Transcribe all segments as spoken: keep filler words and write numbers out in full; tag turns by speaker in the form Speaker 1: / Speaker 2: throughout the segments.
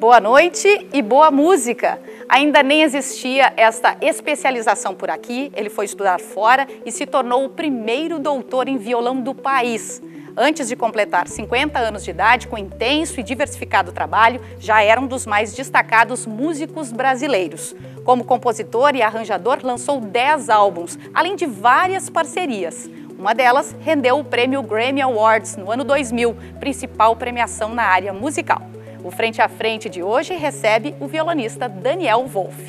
Speaker 1: Boa noite e boa música. Ainda nem existia esta especialização por aqui, ele foi estudar fora e se tornou o primeiro doutor em violão do país. Antes de completar cinquenta anos de idade, com intenso e diversificado trabalho, já era um dos mais destacados músicos brasileiros. Como compositor e arranjador, lançou dez álbuns, além de várias parcerias. Uma delas rendeu o prêmio Grammy Awards no ano dois mil, principal premiação na área musical. O Frente a Frente de hoje recebe o violonista Daniel Wolff.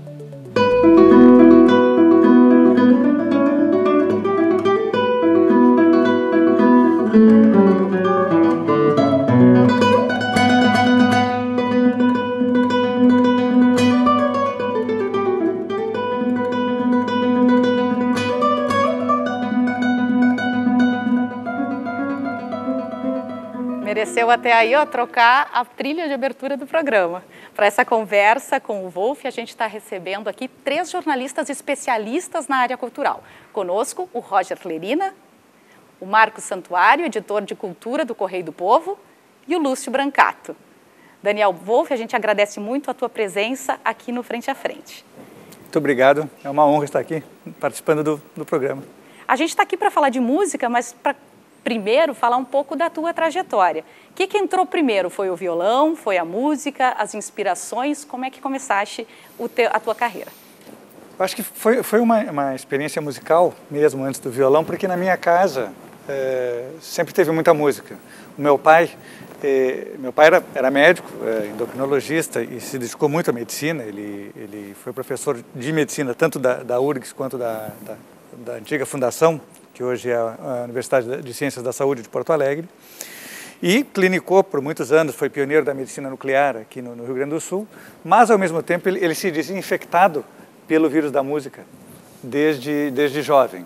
Speaker 1: Mereceu até aí ó, trocar a trilha de abertura do programa. Para essa conversa com o Wolff, a gente está recebendo aqui três jornalistas especialistas na área cultural. Conosco, o Roger Lerina, o Marcos Santuário, editor de cultura do Correio do Povo, e o Lúcio Brancato. Daniel Wolff, a gente agradece muito a tua presença aqui no Frente a Frente.
Speaker 2: Muito obrigado, é uma honra estar aqui participando do, do programa.
Speaker 1: A gente está aqui para falar de música, mas para primeiro falar um pouco da tua trajetória. O que, que entrou primeiro? Foi o violão, foi a música, as inspirações? Como é que começaste o teu, a tua carreira?
Speaker 2: Eu acho que foi, foi uma, uma experiência musical mesmo antes do violão, porque na minha casa é, sempre teve muita música. O meu pai, é, meu pai era, era médico, é, endocrinologista e se dedicou muito à medicina. Ele, ele foi professor de medicina tanto da, da U R G S quanto da, da, da antiga fundação, que hoje é a Universidade de Ciências da Saúde de Porto Alegre, e clinicou por muitos anos, foi pioneiro da medicina nuclear aqui no, no Rio Grande do Sul, mas ao mesmo tempo ele, ele se dizia infectado pelo vírus da música desde, desde jovem.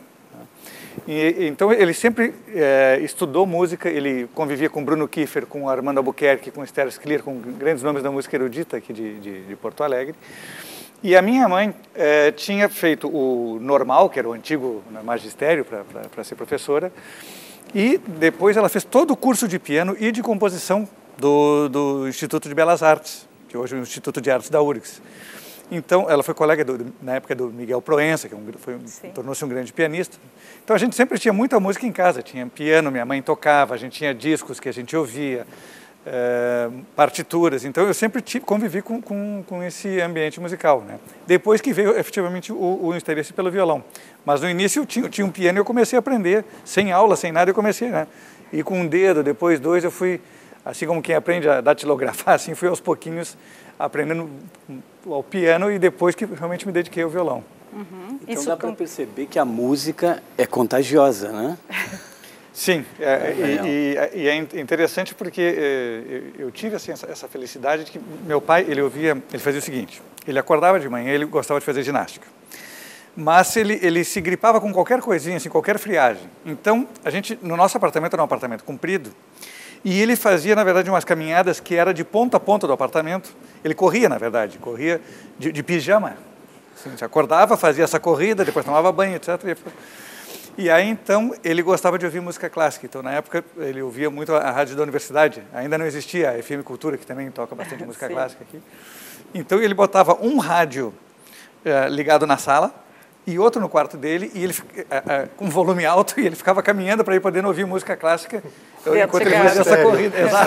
Speaker 2: E, então ele sempre é, estudou música, ele convivia com Bruno Kiefer, com Armando Albuquerque, com Esther Sklir, com grandes nomes da música erudita aqui de, de, de Porto Alegre. E a minha mãe eh, tinha feito o normal, que era o antigo magistério para ser professora, e depois ela fez todo o curso de piano e de composição do, do Instituto de Belas Artes, que hoje é o Instituto de Artes da U R G S. Então, ela foi colega do, na época do Miguel Proença, que um, tornou-se um grande pianista. Então, a gente sempre tinha muita música em casa, tinha piano, minha mãe tocava, a gente tinha discos que a gente ouvia, É, partituras, então eu sempre tive, convivi com, com, com esse ambiente musical, né? Depois que veio efetivamente o, o interesse pelo violão, mas no início eu tinha, eu tinha um piano e eu comecei a aprender, sem aula, sem nada, eu comecei, né? E com um dedo, depois dois, eu fui, assim como quem aprende a datilografar, assim, fui aos pouquinhos aprendendo ao piano e depois que realmente me dediquei ao violão.
Speaker 3: Uhum. Então Isso dá para perceber que a música é contagiosa, né?
Speaker 2: Sim, é, é, e, e, e é interessante porque é, eu tive assim, essa, essa felicidade de que meu pai, ele ouvia, ele fazia o seguinte, ele acordava de manhã, ele gostava de fazer ginástica, mas ele, ele se gripava com qualquer coisinha, assim, qualquer friagem. Então, a gente, no nosso apartamento era um apartamento comprido, e ele fazia, na verdade, umas caminhadas que era de ponta a ponta do apartamento, ele corria, na verdade, corria de, de pijama, assim, se acordava, fazia essa corrida, depois tomava banho, etcétera. E aí, então, ele gostava de ouvir música clássica. Então, na época, ele ouvia muito a rádio da universidade. Ainda não existia a F M Cultura, que também toca bastante música clássica aqui. Então, ele botava um rádio eh, ligado na sala e outro no quarto dele, e ele eh, eh, com volume alto, e ele ficava caminhando para ir podendo ouvir música clássica enquanto ele fazia essa corrida. Exato.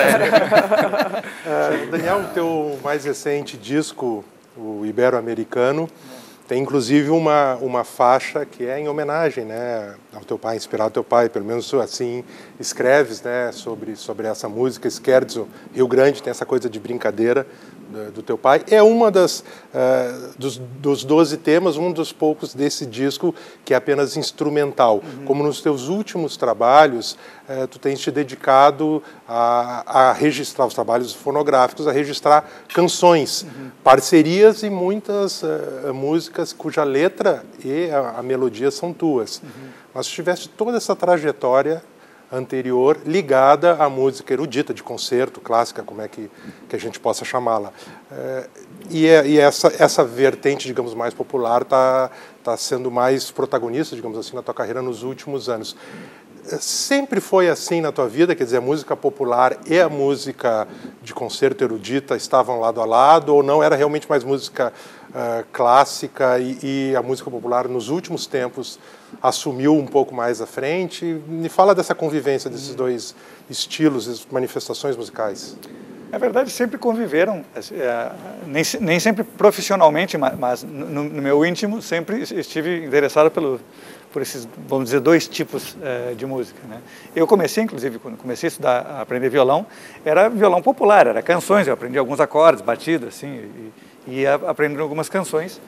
Speaker 4: uh, Daniel, o teu mais recente disco, o Ibero-Americano, tem inclusive uma, uma faixa que é em homenagem, né, ao teu pai, inspirado ao teu pai, pelo menos assim escreves, né, sobre, sobre essa música. Scherzo, Rio Grande, tem essa coisa de brincadeira do, do teu pai. É uma das, uh, dos, dos doze temas, um dos poucos desse disco que é apenas instrumental. Uhum. Como nos teus últimos trabalhos, uh, tu tens te dedicado a, a registrar os trabalhos fonográficos, a registrar canções, uhum. parcerias e muitas uh, músicas cuja letra e a, a melodia são tuas. Uhum. Mas tu tiveste toda essa trajetória anterior ligada à música erudita, de concerto, clássica, como é que, que a gente possa chamá-la. É, e é, e essa, essa vertente, digamos, mais popular está tá sendo mais protagonista, digamos assim, na tua carreira nos últimos anos. sempre foi assim na tua vida? Quer dizer, a música popular e a música de concerto erudita estavam lado a lado, ou não, era realmente mais música uh, clássica e, e a música popular nos últimos tempos assumiu um pouco mais à frente? Me fala dessa convivência desses dois estilos, essas manifestações musicais.
Speaker 2: Na verdade, sempre conviveram, é, nem, nem sempre profissionalmente, mas, mas no, no meu íntimo sempre estive interessado pelo, por esses, vamos dizer, dois tipos é, de música, né? Eu comecei, inclusive, quando comecei a estudar, a aprender violão, era violão popular, era canções, eu aprendi alguns acordes, batidas, assim, e, e ia aprendendo algumas canções.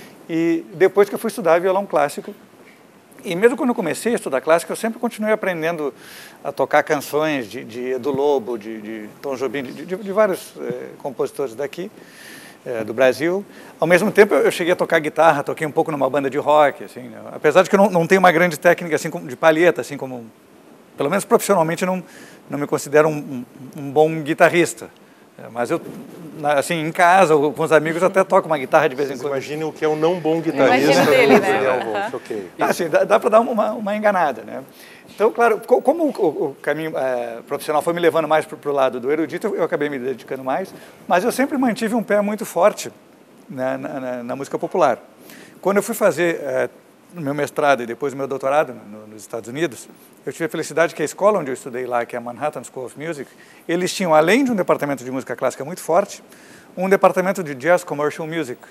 Speaker 2: E depois que eu fui estudar violão clássico, e mesmo quando eu comecei a estudar clássico, eu sempre continuei aprendendo a tocar canções de, de Edu Lobo, de, de Tom Jobim, de, de, de vários eh, compositores daqui, eh, do Brasil. Ao mesmo tempo, eu cheguei a tocar guitarra, toquei um pouco numa banda de rock, assim, né? Apesar de que eu não, não tenho uma grande técnica assim, como, de palheta, assim como, pelo menos profissionalmente, não, não me considero um, um, um bom guitarrista. Mas eu, assim, em casa, ou com os amigos, até toco uma guitarra de vez em quando.
Speaker 4: Imagine o que é um não bom guitarrista.
Speaker 1: Imagina dele, né?
Speaker 4: Uhum. Okay.
Speaker 2: Assim, dá, dá para dar uma, uma enganada, né? Então, claro, como o, o caminho é, profissional foi me levando mais para o lado do erudito, eu, eu acabei me dedicando mais, mas eu sempre mantive um pé muito forte na, na, na música popular. Quando eu fui fazer é, o meu mestrado e depois o meu doutorado no, nos Estados Unidos, eu tive a felicidade que a escola onde eu estudei lá, que é a Manhattan School of Music, eles tinham, além de um departamento de música clássica muito forte, um departamento de Jazz Commercial Music.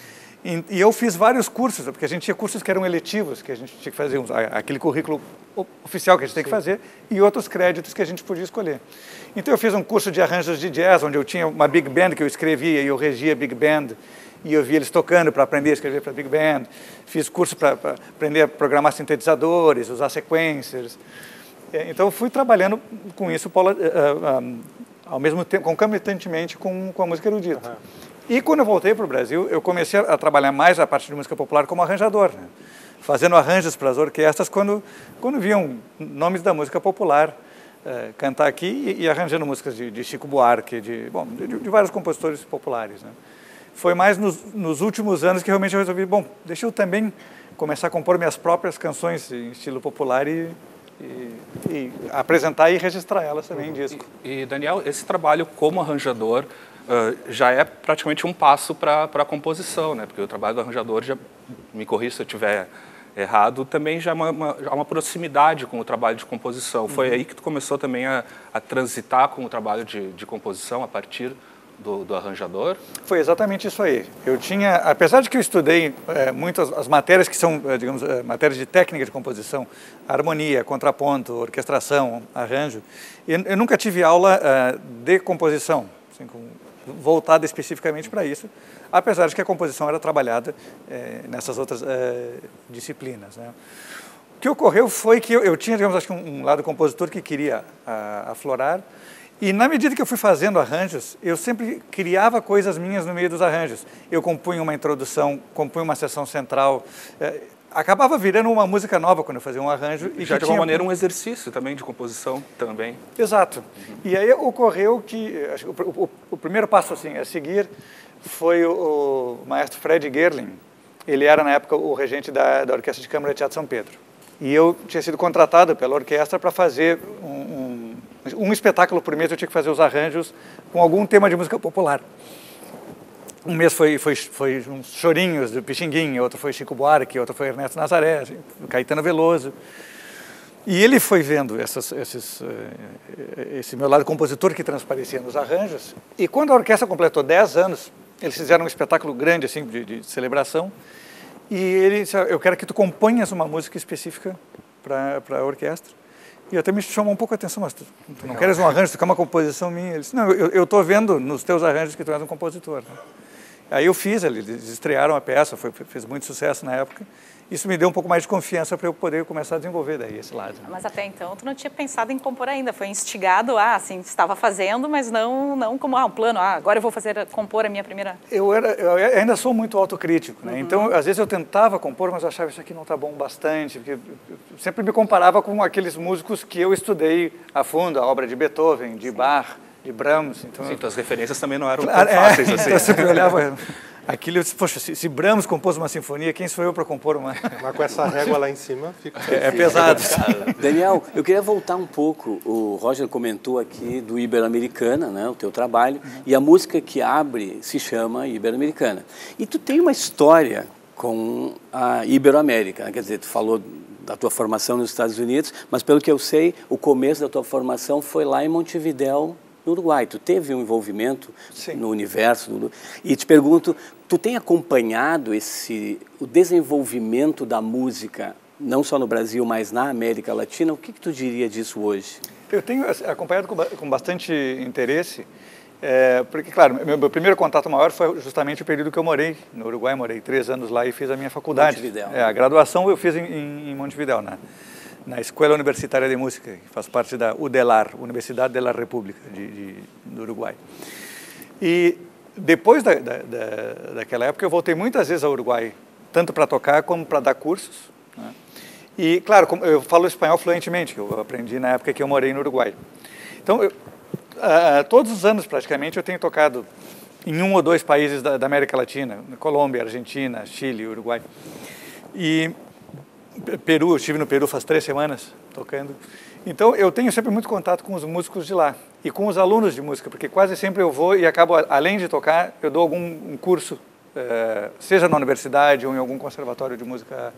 Speaker 2: E, e eu fiz vários cursos, porque a gente tinha cursos que eram eletivos, que a gente tinha que fazer, um, aquele currículo oficial que a gente tem que fazer, e outros créditos que a gente podia escolher. Então eu fiz um curso de arranjos de jazz, onde eu tinha uma big band que eu escrevia, e eu regia big band, e eu via eles tocando para aprender a escrever para big band. Fiz curso para aprender a programar sintetizadores, usar sequencers. Então eu fui trabalhando com isso uh, uh, ao mesmo tempo, concomitantemente com, com a música erudita. Uhum. E quando eu voltei para o Brasil, eu comecei a trabalhar mais a parte de música popular como arranjador, né? Fazendo arranjos para as orquestras quando, quando viam nomes da música popular uh, cantar aqui e, e arranjando músicas de, de Chico Buarque, de, bom, de, de vários compositores populares, né? Foi mais nos, nos últimos anos que realmente eu resolvi, bom, deixa eu também começar a compor minhas próprias canções em estilo popular e, e, e apresentar e registrar elas também em disco.
Speaker 5: E, e Daniel, esse trabalho como arranjador uh, já é praticamente um passo para a composição, né? Porque o trabalho do arranjador, já, me corrija se eu estiver errado, também já é uma, uma, uma proximidade com o trabalho de composição. Foi uhum. aí que tu começou também a, a transitar com o trabalho de, de composição a partir Do, do arranjador?
Speaker 2: Foi exatamente isso aí. Eu tinha, apesar de que eu estudei é, muitas as matérias que são, é, digamos, é, matérias de técnica de composição, harmonia, contraponto, orquestração, arranjo, eu, eu nunca tive aula é, de composição, assim, com, voltada especificamente para isso, apesar de que a composição era trabalhada é, nessas outras é, disciplinas, né? O que ocorreu foi que eu, eu tinha, digamos, acho que um, um lado compositor que queria a, aflorar. E na medida que eu fui fazendo arranjos, eu sempre criava coisas minhas no meio dos arranjos. Eu compunha uma introdução, compunha uma seção central, eh, acabava virando uma música nova quando eu fazia um arranjo.
Speaker 5: E já de alguma maneira um exercício também de composição também.
Speaker 2: Exato. Uhum. E aí ocorreu que, acho que o, o, o primeiro passo assim, a seguir foi o, o maestro Fred Gerling. Ele era na época o regente da, da Orquestra de Câmara de Teatro São Pedro. E eu tinha sido contratado pela orquestra para fazer um, um Um espetáculo por mês. Eu tinha que fazer os arranjos com algum tema de música popular. Um mês foi, foi, foi uns chorinhos do Pixinguinha, outro foi Chico Buarque, outro foi Ernesto Nazaré, assim, Caetano Veloso. E ele foi vendo essas, esses, esse meu lado compositor que transparecia nos arranjos. E quando a orquestra completou dez anos, eles fizeram um espetáculo grande assim, de, de celebração. E ele disse, eu quero que tu componhas uma música específica para a orquestra. E até me chamou um pouco a atenção, mas tu, tu não queres um arranjo, tu quer uma composição minha? Ele disse, não, eu estou vendo nos teus arranjos que tu és um compositor, né? Aí eu fiz, eles estrearam a peça, foi, fez muito sucesso na época. Isso me deu um pouco mais de confiança para eu poder começar a desenvolver daí esse lado.
Speaker 1: Mas até então tu não tinha pensado em compor ainda, foi instigado, ah, assim, estava fazendo, mas não, não como ah, um plano, ah, agora eu vou fazer, compor a minha primeira...
Speaker 2: Eu, era, eu ainda sou muito autocrítico, né? Uhum. Então, às vezes eu tentava compor, mas eu achava isso aqui não está bom bastante, porque eu sempre me comparava com aqueles músicos que eu estudei a fundo, a obra de Beethoven, de Sim. Bach, de Brahms. Então,
Speaker 5: Sim, então as referências também não eram
Speaker 2: claro,
Speaker 5: tão fáceis
Speaker 2: é,
Speaker 5: assim.
Speaker 2: Então eu sempre olhava Aquilo, eu disse, poxa, se, se Brahms compôs uma sinfonia, quem sou eu para compor uma?
Speaker 4: Mas com essa régua lá em cima, fica...
Speaker 2: É, é pesado.
Speaker 3: Daniel, eu queria voltar um pouco. O Roger comentou aqui do Ibero-Americana, né, o teu trabalho, uhum. e a música que abre se chama Ibero-Americana. E tu tem uma história com a Ibero-América, né? Quer dizer, tu falou da tua formação nos Estados Unidos, mas pelo que eu sei, o começo da tua formação foi lá em Montevidéu, no Uruguai. Tu teve um envolvimento Sim. no universo. No... E te pergunto, tu tem acompanhado esse, o desenvolvimento da música, não só no Brasil, mas na América Latina? O que, que tu diria disso hoje?
Speaker 2: Eu tenho acompanhado com, com bastante interesse, é, porque, claro, meu, meu primeiro contato maior foi justamente o período que eu morei no Uruguai. Morei três anos lá e fiz a minha faculdade.
Speaker 3: Montevidéu.
Speaker 2: É, a graduação eu fiz em, em Montevidéu, né? Na Escola Universitária de Música, que faz parte da U D E L A R, Universidade de la República de, de, do Uruguai. E depois da, da, da, daquela época, eu voltei muitas vezes ao Uruguai, tanto para tocar como para dar cursos, né? E, claro, eu falo espanhol fluentemente, que eu aprendi na época que eu morei no Uruguai. Então, eu, uh, todos os anos, praticamente, eu tenho tocado em um ou dois países da, da América Latina, Colômbia, Argentina, Chile, Uruguai. E Peru, eu estive no Peru faz três semanas tocando. Então, eu tenho sempre muito contato com os músicos de lá e com os alunos de música, porque quase sempre eu vou e acabo, além de tocar, eu dou algum um curso, eh, seja na universidade ou em algum conservatório de música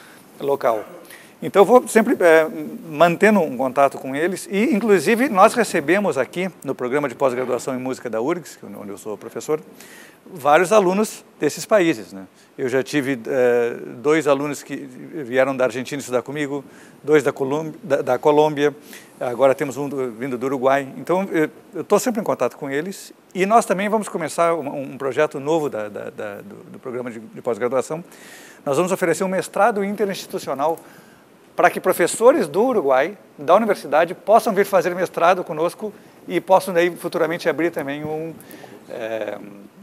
Speaker 2: local. Então, eu vou sempre eh, mantendo um contato com eles e, inclusive, nós recebemos aqui, no programa de pós-graduação em música da U R G S, onde eu sou professor, vários alunos desses países, né? Eu já tive eh, dois alunos que vieram da Argentina estudar comigo, dois da Colômbia, da, da Colômbia, agora temos um do, vindo do Uruguai. Então, eu estou sempre em contato com eles e nós também vamos começar um, um projeto novo da, da, da, do, do programa de, de pós-graduação. Nós vamos oferecer um mestrado interinstitucional para que professores do Uruguai, da universidade, possam vir fazer mestrado conosco e possam daí futuramente abrir também um... É,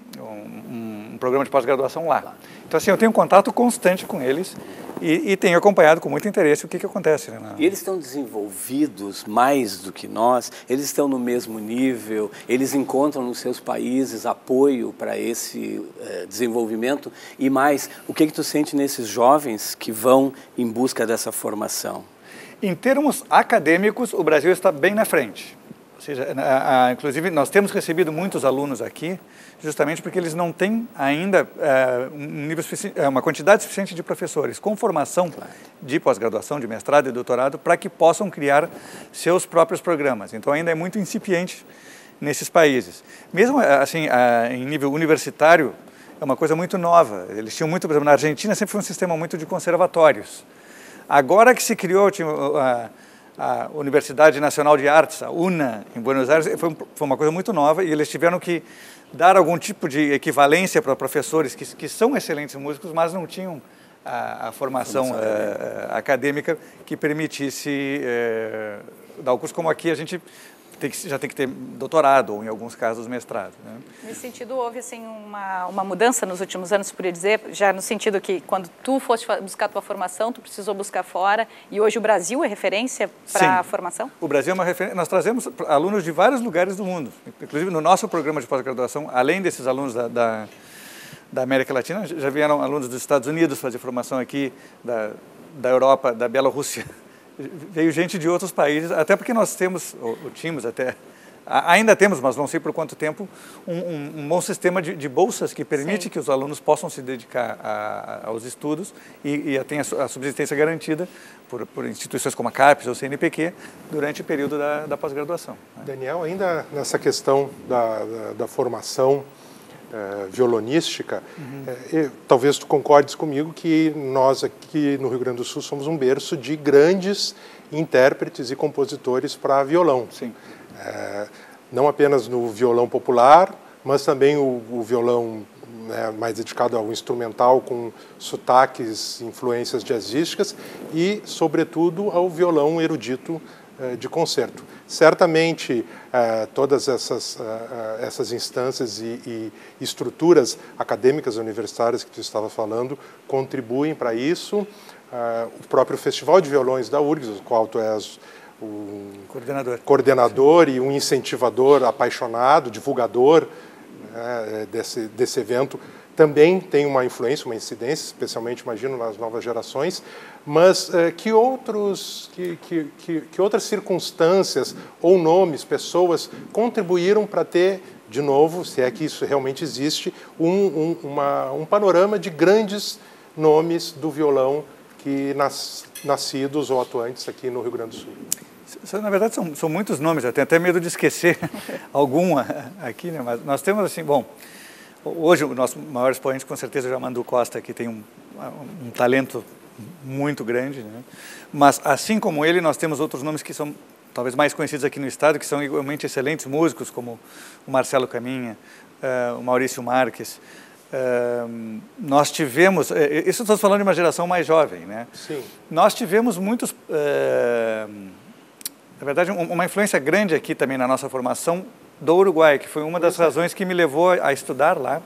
Speaker 2: Um, um programa de pós-graduação lá. Então, assim, eu tenho contato constante com eles e, e tenho acompanhado com muito interesse o que, que acontece. Né, na...
Speaker 3: E eles estão desenvolvidos mais do que nós? Eles estão no mesmo nível? Eles encontram nos seus países apoio para esse eh, desenvolvimento? E mais, o que, que tu sente nesses jovens que vão em busca dessa formação?
Speaker 2: Em termos acadêmicos, o Brasil está bem na frente. Ou seja, a, a, inclusive, nós temos recebido muitos alunos aqui, justamente porque eles não têm ainda é, um nível uma quantidade suficiente de professores com formação de pós-graduação, de mestrado e doutorado, para que possam criar seus próprios programas. Então, ainda é muito incipiente nesses países. Mesmo assim, em nível universitário, é uma coisa muito nova. Eles tinham muito, por exemplo, na Argentina sempre foi um sistema muito de conservatórios. Agora que se criou a, a Universidade Nacional de Artes, a UNA, em Buenos Aires, foi, foi uma coisa muito nova e eles tiveram que dar algum tipo de equivalência para professores que, que são excelentes músicos, mas não tinham a, a formação, formação uh, acadêmica que permitisse uh, dar o curso, como aqui a gente tem que, já tem que ter doutorado ou, em alguns casos, mestrado. Né?
Speaker 1: Nesse sentido, houve assim, uma, uma mudança nos últimos anos, por dizer, já no sentido que quando tu foste buscar a tua formação, tu precisou buscar fora, e hoje o Brasil é referência para a formação? O
Speaker 2: Brasil é uma referência. Nós trazemos alunos de vários lugares do mundo. Inclusive, no nosso programa de pós-graduação, além desses alunos da, da, da América Latina, já vieram alunos dos Estados Unidos fazer formação aqui, da, da Europa, da Bielorrússia. Veio gente de outros países, até porque nós temos, ou, ou tínhamos até, ainda temos, mas não sei por quanto tempo, um, um, um bom sistema de, de bolsas que permite Sim. que os alunos possam se dedicar a, aos estudos e, e tem a, a subsistência garantida por, por instituições como a CAPES ou C N P Q durante o período da, da pós-graduação.
Speaker 4: Daniel, ainda nessa questão da, da, da formação Uh, violonística, uhum. uh, talvez tu concordes comigo que nós aqui no Rio Grande do Sul somos um berço de grandes intérpretes e compositores para violão.
Speaker 2: Sim.
Speaker 4: Uh, não apenas no violão popular, mas também o, o violão né, mais dedicado ao instrumental com sotaques, influências jazzísticas e, sobretudo, ao violão erudito uh, de concerto. Certamente, uh, todas essas, uh, uh, essas instâncias e, e estruturas acadêmicas universitárias que tu estava falando contribuem para isso. Uh, o próprio Festival de Violões da U R G S, do qual tu és o
Speaker 2: coordenador,
Speaker 4: coordenador e um incentivador apaixonado, divulgador né, desse, desse evento, também tem uma influência, uma incidência, especialmente, imagino, nas novas gerações, mas uh, que, outros, que, que, que, que outras circunstâncias ou nomes, pessoas contribuíram para ter, de novo, se é que isso realmente existe, um, um, uma, um panorama de grandes nomes do violão que nas, nascidos ou atuantes aqui no Rio Grande do Sul?
Speaker 2: Na verdade, são, são muitos nomes, eu tenho até medo de esquecer algum aqui, né? Mas nós temos assim, bom, hoje o nosso maior expoente, com certeza, é o Jamandu Costa, que tem um, um talento muito grande, né? Mas assim como ele, nós temos outros nomes que são talvez mais conhecidos aqui no estado, que são igualmente excelentes músicos, como o Marcelo Caminha, uh, o Maurício Marques. Uh, nós tivemos, uh, isso estamos falando de uma geração mais jovem, né?
Speaker 4: Sim.
Speaker 2: Nós tivemos muitos, uh, na verdade, um, uma influência grande aqui também na nossa formação do Uruguai, que foi uma das razões que me levou a estudar lá.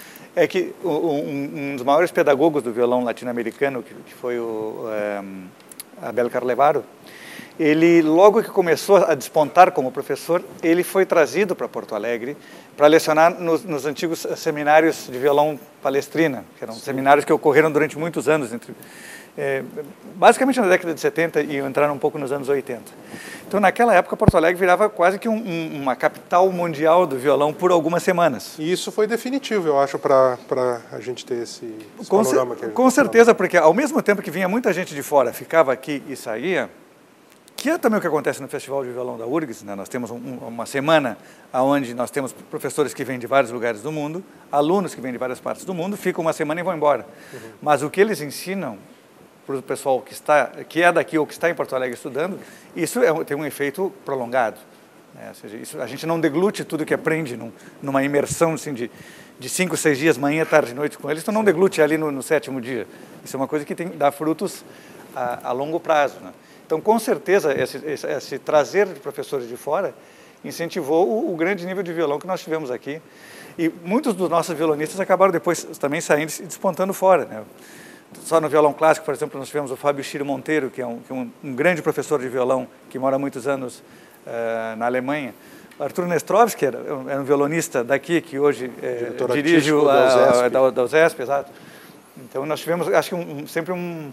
Speaker 2: É que um, um dos maiores pedagogos do violão latino-americano, que, que foi o um, Abel Carlevaro, ele, logo que começou a despontar como professor, ele foi trazido para Porto Alegre para lecionar nos, nos antigos seminários de violão Palestrina, que eram Sim. seminários que ocorreram durante muitos anos, entre, é, basicamente na década de setenta e entraram um pouco nos anos oitenta. Então, naquela época, Porto Alegre virava quase que um, um, uma capital mundial do violão por algumas semanas.
Speaker 4: E isso foi definitivo, eu acho, para a gente ter esse, esse
Speaker 2: com
Speaker 4: panorama.
Speaker 2: Ce com certeza, porque ao mesmo tempo que vinha muita gente de fora, ficava aqui e saía, que é também o que acontece no Festival de Violão da U R G S, né? Nós temos um, uma semana onde nós temos professores que vêm de vários lugares do mundo, alunos que vêm de várias partes do mundo, ficam uma semana e vão embora. Uhum. Mas o que eles ensinam para o pessoal que, está, que é daqui ou que está em Porto Alegre estudando, isso é, tem um efeito prolongado. Né? Ou seja, isso, a gente não deglute tudo que aprende num, numa imersão assim, de, de cinco, seis dias, manhã, tarde e noite com eles, então não deglute ali no, no sétimo dia. Isso é uma coisa que tem, dá frutos a, a longo prazo. Né? Então, com certeza, esse, esse, esse trazer de professores de fora incentivou o, o grande nível de violão que nós tivemos aqui. E muitos dos nossos violonistas acabaram depois também saindo e despontando fora. Né? Só no violão clássico, por exemplo, nós tivemos o Fábio Chiro Monteiro, que é um, que é um, um grande professor de violão, que mora há muitos anos uh, na Alemanha. O Arthur Nestrovski, que era, era um violonista daqui, que hoje é, dirige o, a, da, da USESP, exato. Então, nós tivemos, acho que um, um, sempre um...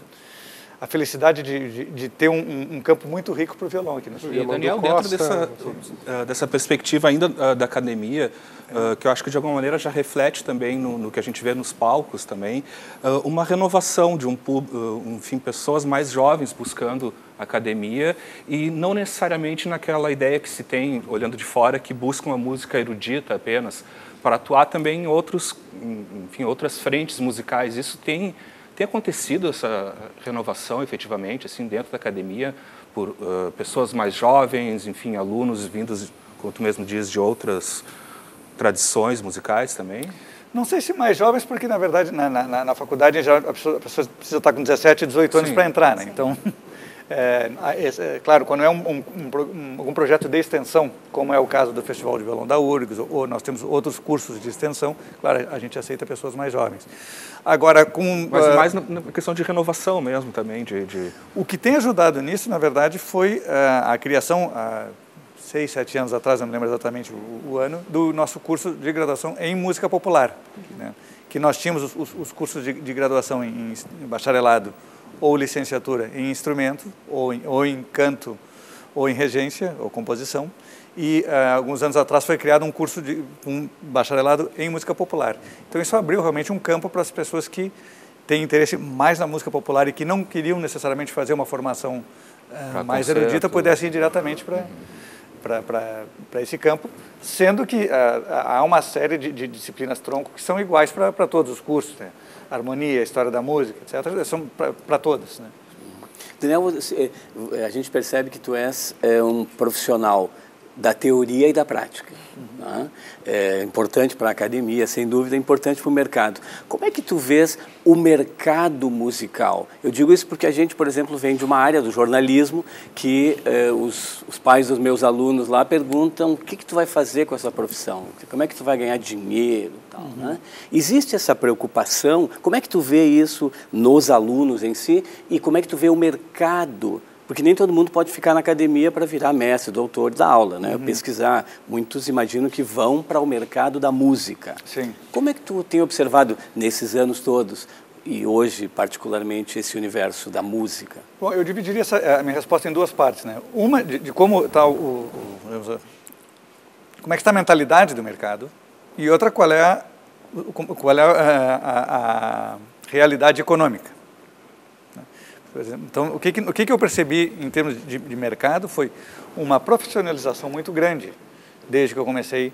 Speaker 2: a felicidade de, de, de ter um, um campo muito rico para o violão aqui no Sul.
Speaker 5: E, Daniel, dentro dessa, uh, dessa perspectiva ainda uh, da academia, uh, que eu acho que de alguma maneira já reflete também no, no que a gente vê nos palcos também, uh, uma renovação de um, uh, enfim, pessoas mais jovens buscando academia e não necessariamente naquela ideia que se tem, olhando de fora, que buscam uma música erudita apenas, para atuar também em outros, enfim, outras frentes musicais. Isso tem... Tem acontecido essa renovação, efetivamente, assim, dentro da academia, por uh, pessoas mais jovens, enfim, alunos vindos, como tu mesmo diz, de outras tradições musicais também?
Speaker 2: Não sei se mais jovens, porque, na verdade, na, na, na faculdade, em geral, a pessoa, a pessoa precisa estar com dezessete, dezoito anos para entrar, né? Então, é, é, claro, quando é um, um, um, um projeto de extensão, como é o caso do Festival de Violão da U R G S, ou, ou nós temos outros cursos de extensão, claro, a gente aceita pessoas mais jovens. Agora, com...
Speaker 5: Mas
Speaker 2: uh,
Speaker 5: mais na, na questão de renovação mesmo também, de... de...
Speaker 2: O que tem ajudado nisso, na verdade, foi uh, a criação, há seis, sete anos atrás, não me lembro exatamente o, o ano, do nosso curso de graduação em música popular, né? Que nós tínhamos os, os, os cursos de, de graduação em, em bacharelado ou licenciatura em instrumento, ou em, ou em canto, ou em regência, ou composição. E, uh, alguns anos atrás, foi criado um curso de um bacharelado em música popular. Então, isso abriu realmente um campo para as pessoas que têm interesse mais na música popular e que não queriam necessariamente fazer uma formação uh, mais concerto, erudita, pudessem ir diretamente para uhum. para esse campo, sendo que uh, há uma série de, de disciplinas tronco que são iguais para todos os cursos, né? Harmonia, história da música, etcétera, são para todos, né?
Speaker 3: Daniel, a gente percebe que tu és é, um profissional da teoria e da prática. Uhum. Né? É importante para a academia, sem dúvida, é importante para o mercado. Como é que tu vês o mercado musical? Eu digo isso porque a gente, por exemplo, vem de uma área do jornalismo que eh, os, os pais dos meus alunos lá perguntam o que, que tu vai fazer com essa profissão, como é que tu vai ganhar dinheiro e tal, uhum. né? Existe essa preocupação? Como é que tu vê isso nos alunos em si e como é que tu vê o mercado Porque nem todo mundo pode ficar na academia para virar mestre, doutor da aula, né?
Speaker 2: Uhum.
Speaker 3: Pesquisar. Muitos imaginam que vão para o mercado da música.
Speaker 2: Sim.
Speaker 3: Como é que tu tem observado nesses anos todos, e hoje particularmente, esse universo da música?
Speaker 2: Bom, eu dividiria essa, a minha resposta em duas partes, né? Uma de, de como está o, o, o, como é que está a mentalidade do mercado, e outra qual é a, qual é a, a, a realidade econômica. Por exemplo, então, o que, que, o que, que eu percebi em termos de, de mercado foi uma profissionalização muito grande desde que eu comecei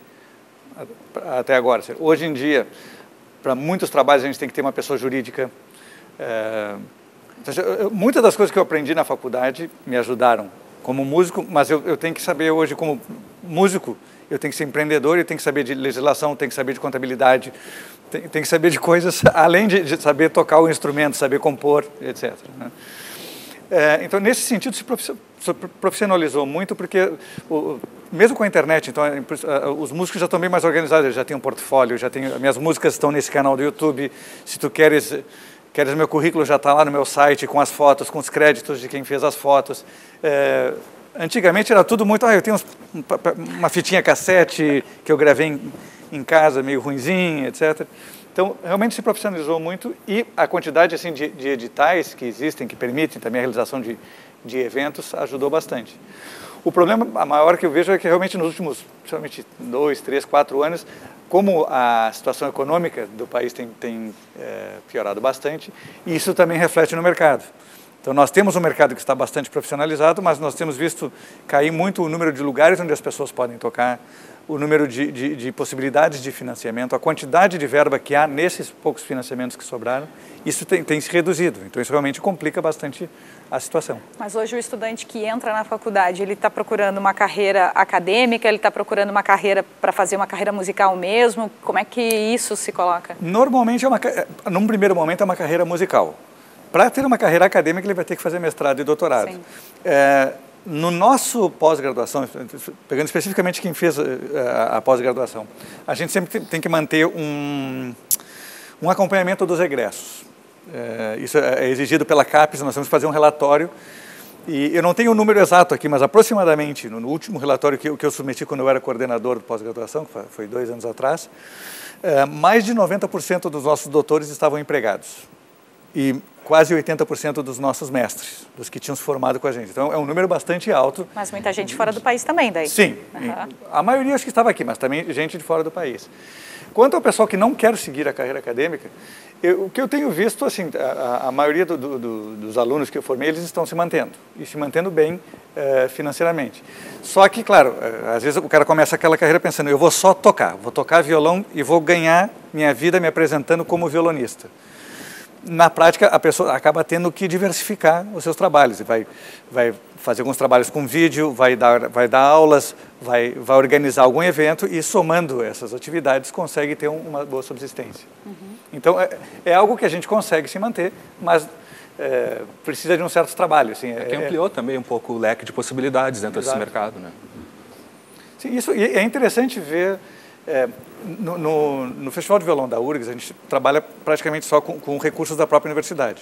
Speaker 2: a, até agora. Hoje em dia, para muitos trabalhos a gente tem que ter uma pessoa jurídica. É, eu, muitas das coisas que eu aprendi na faculdade me ajudaram como músico, mas eu, eu tenho que saber hoje como músico, eu tenho que ser empreendedor, eu tenho que saber de legislação, tenho que saber de contabilidade, tenho, tenho que saber de coisas, além de, de saber tocar o instrumento, saber compor, etcétera, né? É, então, nesse sentido, se profissionalizou muito, porque, o, mesmo com a internet, então, os músicos já estão bem mais organizados, eles já têm um portfólio, já têm, minhas músicas estão nesse canal do YouTube, se tu queres... Queres meu currículo, já está lá no meu site, com as fotos, com os créditos de quem fez as fotos. É, antigamente era tudo muito... Ah, eu tenho uns, uma fitinha cassete que eu gravei em, em casa, meio ruinzinha, etcétera. Então, realmente se profissionalizou muito e a quantidade assim, de, de editais que existem, que permitem também a realização de, de eventos, ajudou bastante. O problema maior que eu vejo é que realmente nos últimos, principalmente dois, três, quatro anos, como a situação econômica do país tem, tem é, piorado bastante, isso também reflete no mercado. Então, nós temos um mercado que está bastante profissionalizado, mas nós temos visto cair muito o número de lugares onde as pessoas podem tocar, o número de, de, de possibilidades de financiamento, a quantidade de verba que há nesses poucos financiamentos que sobraram, isso tem, tem se reduzido. Então, isso realmente complica bastante a situação.
Speaker 1: Mas hoje o estudante que entra na faculdade, ele está procurando uma carreira acadêmica, ele está procurando uma carreira para fazer uma carreira musical mesmo? Como é que isso se coloca?
Speaker 2: Normalmente, é uma, num primeiro momento, é uma carreira musical. Para ter uma carreira acadêmica, ele vai ter que fazer mestrado e doutorado. É, no nosso pós-graduação, pegando especificamente quem fez a, a pós-graduação, a gente sempre tem que manter um, um acompanhamento dos egressos. É, isso é exigido pela CAPES, nós temos que fazer um relatório. E eu não tenho o número exato aqui, mas aproximadamente, no, no último relatório que, que eu submeti quando eu era coordenador de pós-graduação, que foi, foi dois anos atrás, é, mais de noventa por cento dos nossos doutores estavam empregados. E quase oitenta por cento dos nossos mestres, dos que tinham se formado com a gente. Então, é um número bastante alto.
Speaker 1: Mas muita gente fora do país também, daí?
Speaker 2: Sim. Uhum. A maioria acho que estava aqui, mas também gente de fora do país. Quanto ao pessoal que não quer seguir a carreira acadêmica, eu, o que eu tenho visto, assim, a, a maioria do, do, do, dos alunos que eu formei, eles estão se mantendo, e se mantendo bem eh, financeiramente. Só que, claro, eh, às vezes o cara começa aquela carreira pensando, eu vou só tocar, vou tocar violão e vou ganhar minha vida me apresentando como violonista. Na prática, a pessoa acaba tendo que diversificar os seus trabalhos. Vai, vai fazer alguns trabalhos com vídeo, vai dar, vai dar aulas, vai, vai organizar algum evento e, somando essas atividades, consegue ter uma boa subsistência. Uhum. Então, é, é algo que a gente consegue se manter, mas é, precisa de um certo trabalho. Assim,
Speaker 5: é que ampliou é, também um pouco o leque de possibilidades dentro exato. Desse mercado, né?
Speaker 2: Sim, isso, e é interessante ver... É, no, no, no Festival de Violão da U R G S, a gente trabalha praticamente só com, com recursos da própria universidade.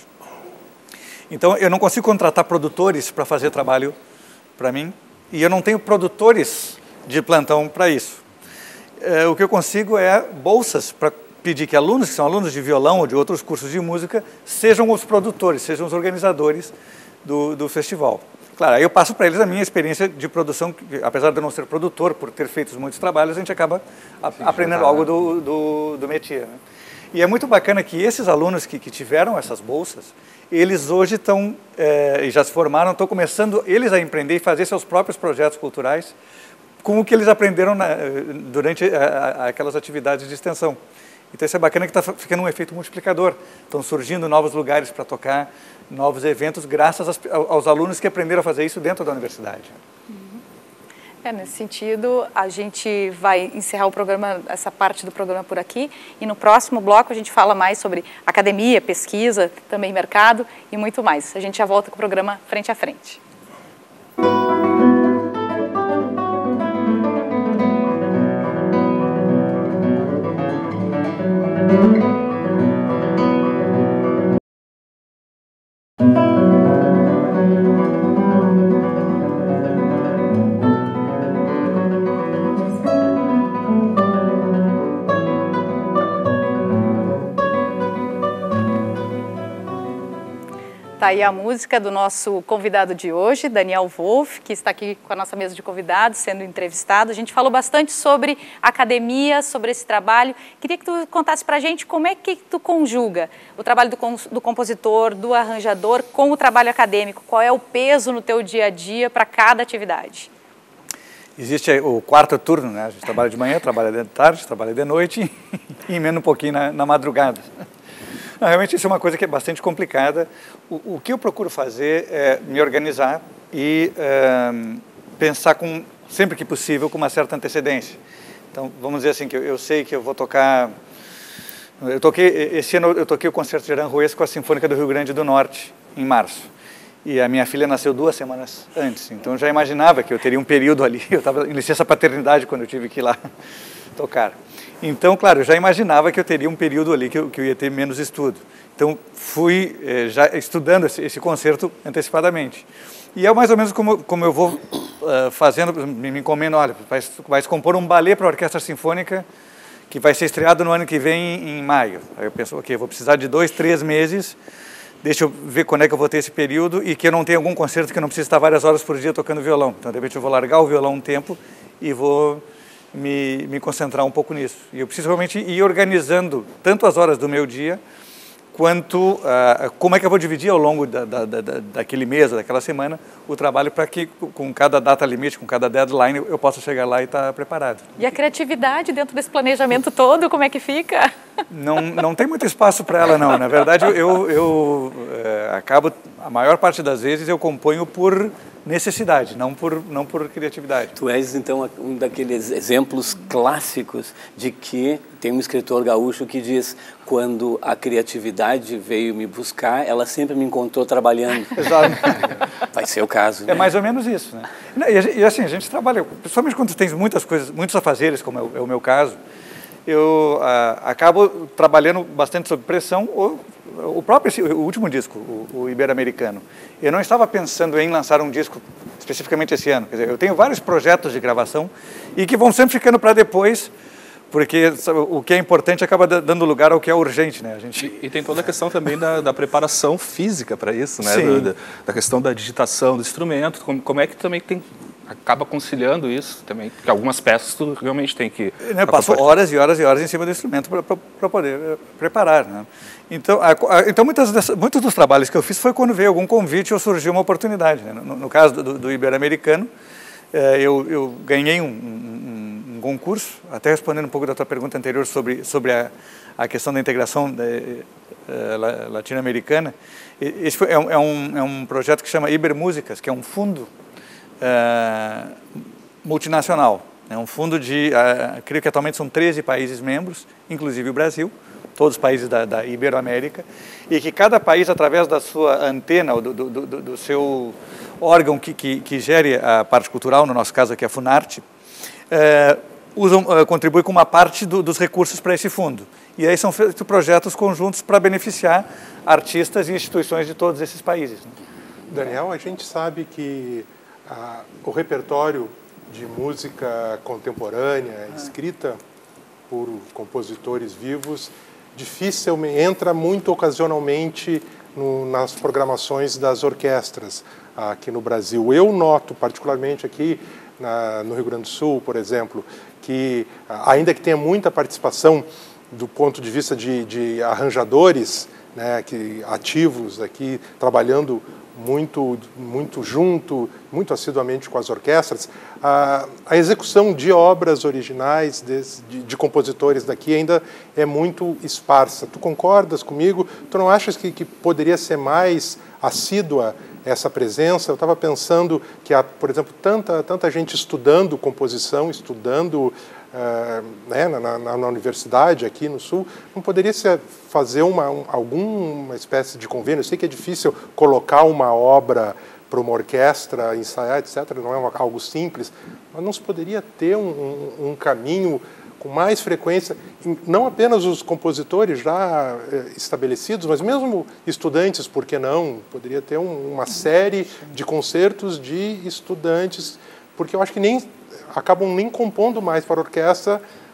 Speaker 2: Então, eu não consigo contratar produtores para fazer trabalho para mim, e eu não tenho produtores de plantão para isso. É, o que eu consigo é bolsas para pedir que alunos, que são alunos de violão ou de outros cursos de música, sejam os produtores, sejam os organizadores do, do festival. Claro, aí eu passo para eles a minha experiência de produção, que, apesar de eu não ser produtor, por ter feito muitos trabalhos, a gente acaba a, Sim, aprendendo tá, algo né? do, do, do métier. Né? E é muito bacana que esses alunos que, que tiveram essas bolsas, eles hoje estão, é, já se formaram, estão começando eles a empreender e fazer seus próprios projetos culturais com o que eles aprenderam na, durante a, a, aquelas atividades de extensão. Então isso é bacana que está ficando um efeito multiplicador. Estão surgindo novos lugares para tocar, novos eventos, graças aos, aos alunos que aprenderam a fazer isso dentro da universidade.
Speaker 1: Uhum. É, nesse sentido, a gente vai encerrar o programa, essa parte do programa por aqui, e no próximo bloco a gente fala mais sobre academia, pesquisa, também mercado e muito mais. A gente já volta com o programa Frente a Frente. Tá aí a música do nosso convidado de hoje, Daniel Wolff, que está aqui com a nossa mesa de convidados, sendo entrevistado. A gente falou bastante sobre academia, sobre esse trabalho. Queria que tu contasse pra gente como é que tu conjuga o trabalho do, do compositor, do arranjador, com o trabalho acadêmico. Qual é o peso no teu dia a dia para cada atividade?
Speaker 2: Existe o quarto turno, né? A gente trabalha de manhã, trabalha de tarde, trabalha de noite e emenda um pouquinho na, na madrugada. Não, realmente isso é uma coisa que é bastante complicada. O, o que eu procuro fazer é me organizar e é, pensar com, sempre que possível, com uma certa antecedência. Então, vamos dizer assim, que eu, eu sei que eu vou tocar... Eu toquei, esse ano eu toquei o concerto de Aranjuez com a Sinfônica do Rio Grande do Norte, em março. E a minha filha nasceu duas semanas antes, então eu já imaginava que eu teria um período ali. Eu estava em licença paternidade quando eu tive que ir lá tocar. Então, claro, eu já imaginava que eu teria um período ali que eu, que eu ia ter menos estudo. Então, fui eh, já estudando esse, esse concerto antecipadamente. E é mais ou menos como, como eu vou uh, fazendo, me, me encomendo, olha, vai, vai se compor um balé para a Orquestra Sinfônica que vai ser estreado no ano que vem, em, em maio. Aí eu penso, ok, eu vou precisar de dois, três meses, deixa eu ver quando é que eu vou ter esse período e que eu não tenha algum concerto que eu não precise estar várias horas por dia tocando violão. Então, de repente, eu vou largar o violão um tempo e vou me, me concentrar um pouco nisso. E eu preciso realmente ir organizando tanto as horas do meu dia, quanto uh, como é que eu vou dividir ao longo da, da, da, daquele mês, daquela semana, o trabalho para que com cada data limite, com cada deadline, eu possa chegar lá e estar preparado.
Speaker 1: E a criatividade dentro desse planejamento todo, como é que fica?
Speaker 2: Não, não tem muito espaço para ela, não. Na verdade, eu, eu, eu é, acabo, a maior parte das vezes, eu componho por necessidade, não por, não por criatividade.
Speaker 3: Tu és, então, um daqueles exemplos clássicos de que tem um escritor gaúcho que diz: quando a criatividade veio me buscar, ela sempre me encontrou trabalhando.
Speaker 2: Exato.
Speaker 3: Vai ser o caso.
Speaker 2: É
Speaker 3: né?
Speaker 2: mais ou menos isso, né? E, e assim, a gente trabalha, principalmente quando tem muitas coisas, muitos afazeres, como é o, é o meu caso, eu ah, acabo trabalhando bastante sob pressão. O, o próprio, o último disco, o, o Ibero-Americano, eu não estava pensando em lançar um disco especificamente esse ano. Quer dizer, eu tenho vários projetos de gravação e que vão sempre ficando para depois, porque sabe, o que é importante acaba dando lugar ao que é urgente, né? A gente...
Speaker 5: E, e tem toda a questão também da, da preparação física para isso, né?
Speaker 2: Sim.
Speaker 5: Da, da questão da digitação do instrumento, como, como é que também tem... acaba conciliando isso também, porque algumas peças tu realmente tem que...
Speaker 2: Eu passo horas e horas e horas em cima do instrumento para poder uh, preparar, né? Então, a, a, então muitas dessas, muitos dos trabalhos que eu fiz foi quando veio algum convite ou surgiu uma oportunidade, né? no, no caso do, do Ibero-Americano, uh, eu, eu ganhei um, um, um concurso, até respondendo um pouco da tua pergunta anterior sobre, sobre a, a questão da integração da, uh, latino-americana. Esse foi, é, um, é, um, é um projeto que chama Ibermúsicas, que é um fundo Uh, multinacional. É um fundo de, uh, creio que atualmente são treze países membros, inclusive o Brasil, todos os países da, da Iberoamérica, e que cada país, através da sua antena, do, do, do, do seu órgão que, que, que gere a parte cultural, no nosso caso aqui a Funarte, uh, usam, uh, contribui com uma parte do, dos recursos para esse fundo. E aí são feitos projetos conjuntos para beneficiar artistas e instituições de todos esses países. Né?
Speaker 4: Daniel, a gente sabe que Ah, o repertório de música contemporânea, escrita por compositores vivos, dificilmente entra muito ocasionalmente no, nas programações das orquestras aqui no Brasil. Eu noto, particularmente aqui na, no Rio Grande do Sul, por exemplo, que ainda que tenha muita participação do ponto de vista de, de arranjadores, né, que, ativos aqui, trabalhando muito, muito junto, muito assiduamente com as orquestras, a, a execução de obras originais de, de, de compositores daqui ainda é muito esparsa. Tu concordas comigo? Tu não achas que, que poderia ser mais assídua essa presença? Eu estava pensando que há, por exemplo, tanta, tanta gente estudando composição, estudando Uh, né, na, na, na universidade aqui no Sul, não poderia se fazer uma, um, alguma espécie de convênio? Eu sei que é difícil colocar uma obra para uma orquestra, ensaiar, etcétera, não é uma, algo simples, mas não se poderia ter um, um, um caminho com mais frequência, não apenas os compositores já eh, estabelecidos, mas mesmo estudantes, por que não? Poderia ter um, uma série de concertos de estudantes, porque eu acho que nem acabam nem compondo mais para a orquestra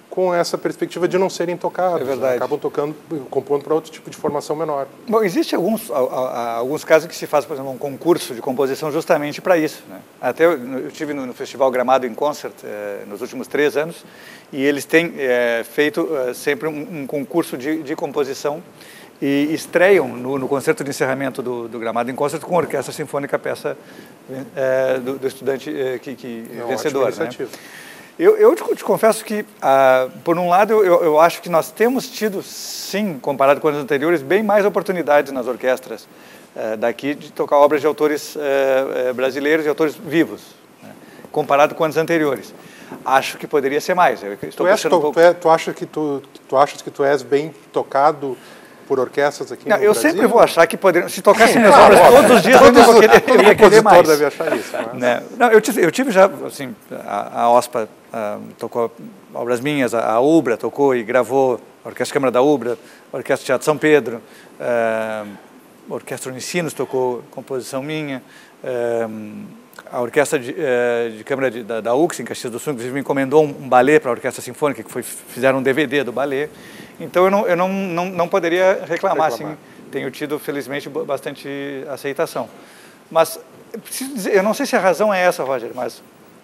Speaker 4: com essa perspectiva de não serem tocados.
Speaker 2: É verdade.
Speaker 4: Né? Acabam tocando, compondo para outro tipo de formação menor.
Speaker 2: Bom, existe alguns, alguns casos que se faz, por exemplo, um concurso de composição justamente para isso. Né? Até eu, eu tive no, no Festival Gramado em Concert eh, nos últimos três anos e eles têm eh, feito eh, sempre um, um concurso de, de composição e estreiam no, no concerto de encerramento do, do Gramado em Concert com a Orquestra Sinfônica, a peça eh, do, do estudante eh, que, que
Speaker 4: É
Speaker 2: vencedor. Né? Eu, eu te, te confesso que, ah, por um lado, eu, eu acho que nós temos tido, sim, comparado com anos anteriores, bem mais oportunidades nas orquestras eh, daqui de tocar obras de autores eh, brasileiros e autores vivos, né, comparado com anos anteriores. Acho que poderia ser mais. Eu estou
Speaker 4: tu, és,
Speaker 2: um
Speaker 4: tu,
Speaker 2: pouco...
Speaker 4: tu, é, tu, acha que tu, tu achas que tu és bem tocado por orquestras aqui
Speaker 2: Não,
Speaker 4: no
Speaker 2: eu
Speaker 4: Brasil?
Speaker 2: sempre vou achar que poderiam... Se tocasse minhas
Speaker 4: Claro,
Speaker 2: obras
Speaker 4: óbvio.
Speaker 2: todos os dias, eu não vou querer, eu ia querer mais.
Speaker 4: deve achar isso. Mas...
Speaker 2: Né? Não, eu, tive, eu tive já, assim, a, a OSPA uh, tocou obras minhas, a, a UBRA tocou e gravou, a Orquestra Câmara da UBRA, a Orquestra Teatro São Pedro, uh, a Orquestra Unicinos tocou composição minha, uh, a Orquestra de, uh, de Câmara de, da, da U C S, em Caxias do Sul, inclusive me encomendou um, um balé para a Orquestra Sinfônica, que foi, fizeram um D V D do balé. Então eu não, eu não, não, não poderia reclamar, reclamar. Assim, tenho tido, felizmente, bastante aceitação. Mas, preciso dizer, eu não sei se a razão é essa, Roger, mas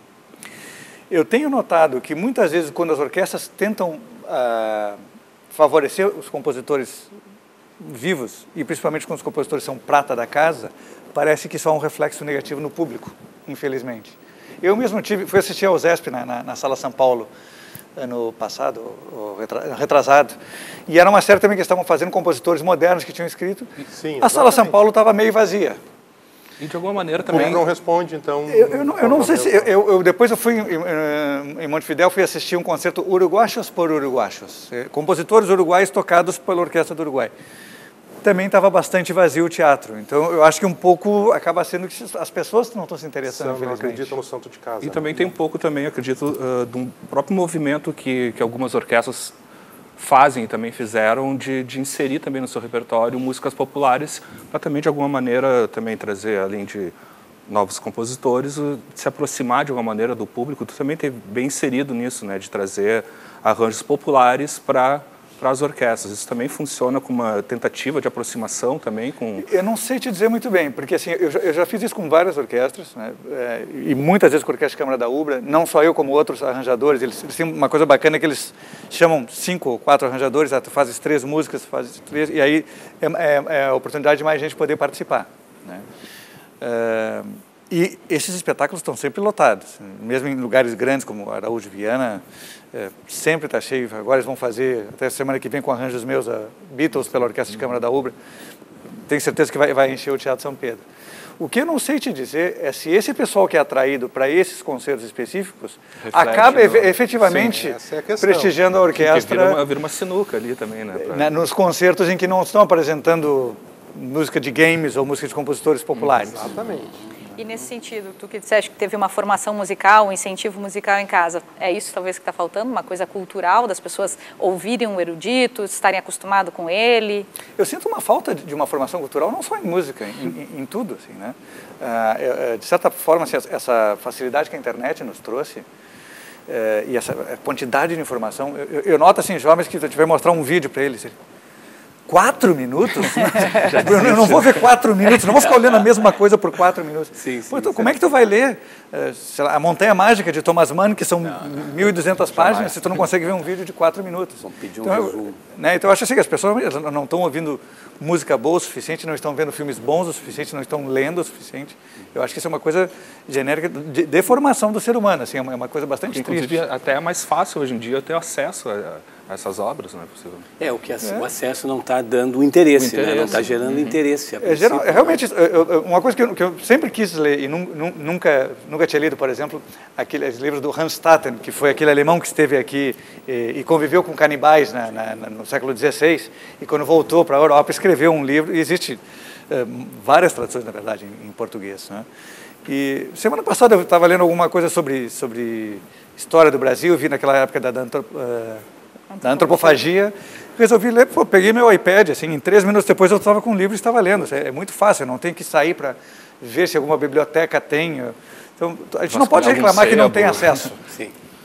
Speaker 2: eu tenho notado que muitas vezes quando as orquestras tentam ah, favorecer os compositores vivos, e principalmente quando os compositores são prata da casa, parece que isso há um reflexo negativo no público, infelizmente. Eu mesmo tive, fui assistir ao ZESP na, na, na Sala São Paulo, ano passado, ou retrasado, e era uma série também que estavam fazendo compositores modernos que tinham escrito.
Speaker 4: Sim,
Speaker 2: a Sala São Paulo estava meio vazia.
Speaker 5: E de alguma maneira também...
Speaker 4: Não responde, então...
Speaker 2: Eu, eu, não, eu não sei se... Eu, eu, depois eu fui em, em Montevidéu, fui assistir um concerto Uruguachos por Uruguachos, compositores uruguaios tocados pela Orquestra do Uruguai. Também estava bastante vazio o teatro, então eu acho que um pouco acaba sendo que as pessoas não estão se interessando,
Speaker 4: Não
Speaker 2: infelizmente.
Speaker 4: acreditam no santo de casa.
Speaker 5: E
Speaker 4: né?
Speaker 5: também tem um pouco, também, acredito, uh, de um próprio movimento que, que algumas orquestras fazem e também fizeram de, de inserir também no seu repertório músicas populares para também, de alguma maneira, também trazer, além de novos compositores, uh, se aproximar de alguma maneira do público. Tu também esteve bem inserido nisso, né, de trazer arranjos populares para... para as orquestras. Isso também funciona como uma tentativa de aproximação também com...
Speaker 2: Eu não sei te dizer muito bem, porque assim, eu já, eu já fiz isso com várias orquestras, né, é, e muitas vezes com a Orquestra Câmara da UBRA, não só eu como outros arranjadores, eles, eles têm uma coisa bacana que eles chamam cinco ou quatro arranjadores, ah, tu fazes três músicas, fazes três, e aí é, é, é a oportunidade de mais gente poder participar, né. É, e esses espetáculos estão sempre lotados, mesmo em lugares grandes como Araújo Viana, é, sempre está cheio. Agora eles vão fazer, até semana que vem com arranjos meus, a Beatles pela Orquestra de Câmara da UBRA. Tenho certeza que vai, vai encher o Teatro São Pedro. O que eu não sei te dizer é se esse pessoal que é atraído para esses concertos específicos Reflete acaba no... efetivamente Sim, é a prestigiando a orquestra.
Speaker 5: Vira uma, vira uma sinuca ali também, né? Pra...
Speaker 2: Na, nos concertos em que não estão apresentando música de games ou música de compositores populares.
Speaker 4: Exatamente.
Speaker 1: E nesse sentido, tu que disseste que teve uma formação musical, um incentivo musical em casa, é isso talvez que está faltando, uma coisa cultural, das pessoas ouvirem um erudito, estarem acostumados com ele?
Speaker 2: Eu sinto uma falta de uma formação cultural, não só em música, em, em, em tudo, assim, né? Ah, de certa forma, assim, essa facilidade que a internet nos trouxe, é, e essa quantidade de informação, eu, eu noto, assim, jovens que se eu tiver mostrar um vídeo para eles, Quatro minutos? eu, eu não vou ver quatro minutos, não vou ficar olhando a mesma coisa por quatro minutos.
Speaker 3: Sim, sim,
Speaker 2: Pô, então, como é que tu vai ler uh, sei lá, A Montanha Mágica de Thomas Mann, que são mil e duzentas páginas, se tu não consegue ver um vídeo de quatro minutos?
Speaker 3: Vão pedir um
Speaker 2: então,
Speaker 3: resumo.
Speaker 2: Né, então eu acho assim que as pessoas não estão ouvindo música boa o suficiente, não estão vendo filmes bons o suficiente, não estão lendo o suficiente. Eu acho que isso é uma coisa genérica de, de formação do ser humano, assim, é uma, é uma coisa bastante
Speaker 5: Inclusive,
Speaker 2: triste.
Speaker 5: Até é mais fácil hoje em dia ter acesso a, a essas obras, não é possível?
Speaker 3: É, o que é. o acesso não está dando interesse,
Speaker 5: o interesse.
Speaker 3: Né? Não está gerando uhum. interesse.
Speaker 2: É, geral, é, realmente, eu, eu, uma coisa que eu, que eu sempre quis ler e num, nunca, nunca tinha lido, por exemplo, aqueles livros do Hans Statten, que foi aquele alemão que esteve aqui e, e conviveu com canibais na, na, no século dezesseis, e quando voltou para a Europa escreveu um livro, e existe é, várias traduções, na verdade, em, em português, né? E semana passada eu estava lendo alguma coisa sobre, sobre história do Brasil, vi naquela época da, da, uh, da antropofagia, resolvi ler, pô, peguei meu iPad, assim, em três minutos depois eu estava com um livro e estava lendo. É, é muito fácil, eu não tenho que sair para ver se alguma biblioteca tem. Então, a gente Nossa, não pode reclamar que não tem acesso.
Speaker 3: Sim.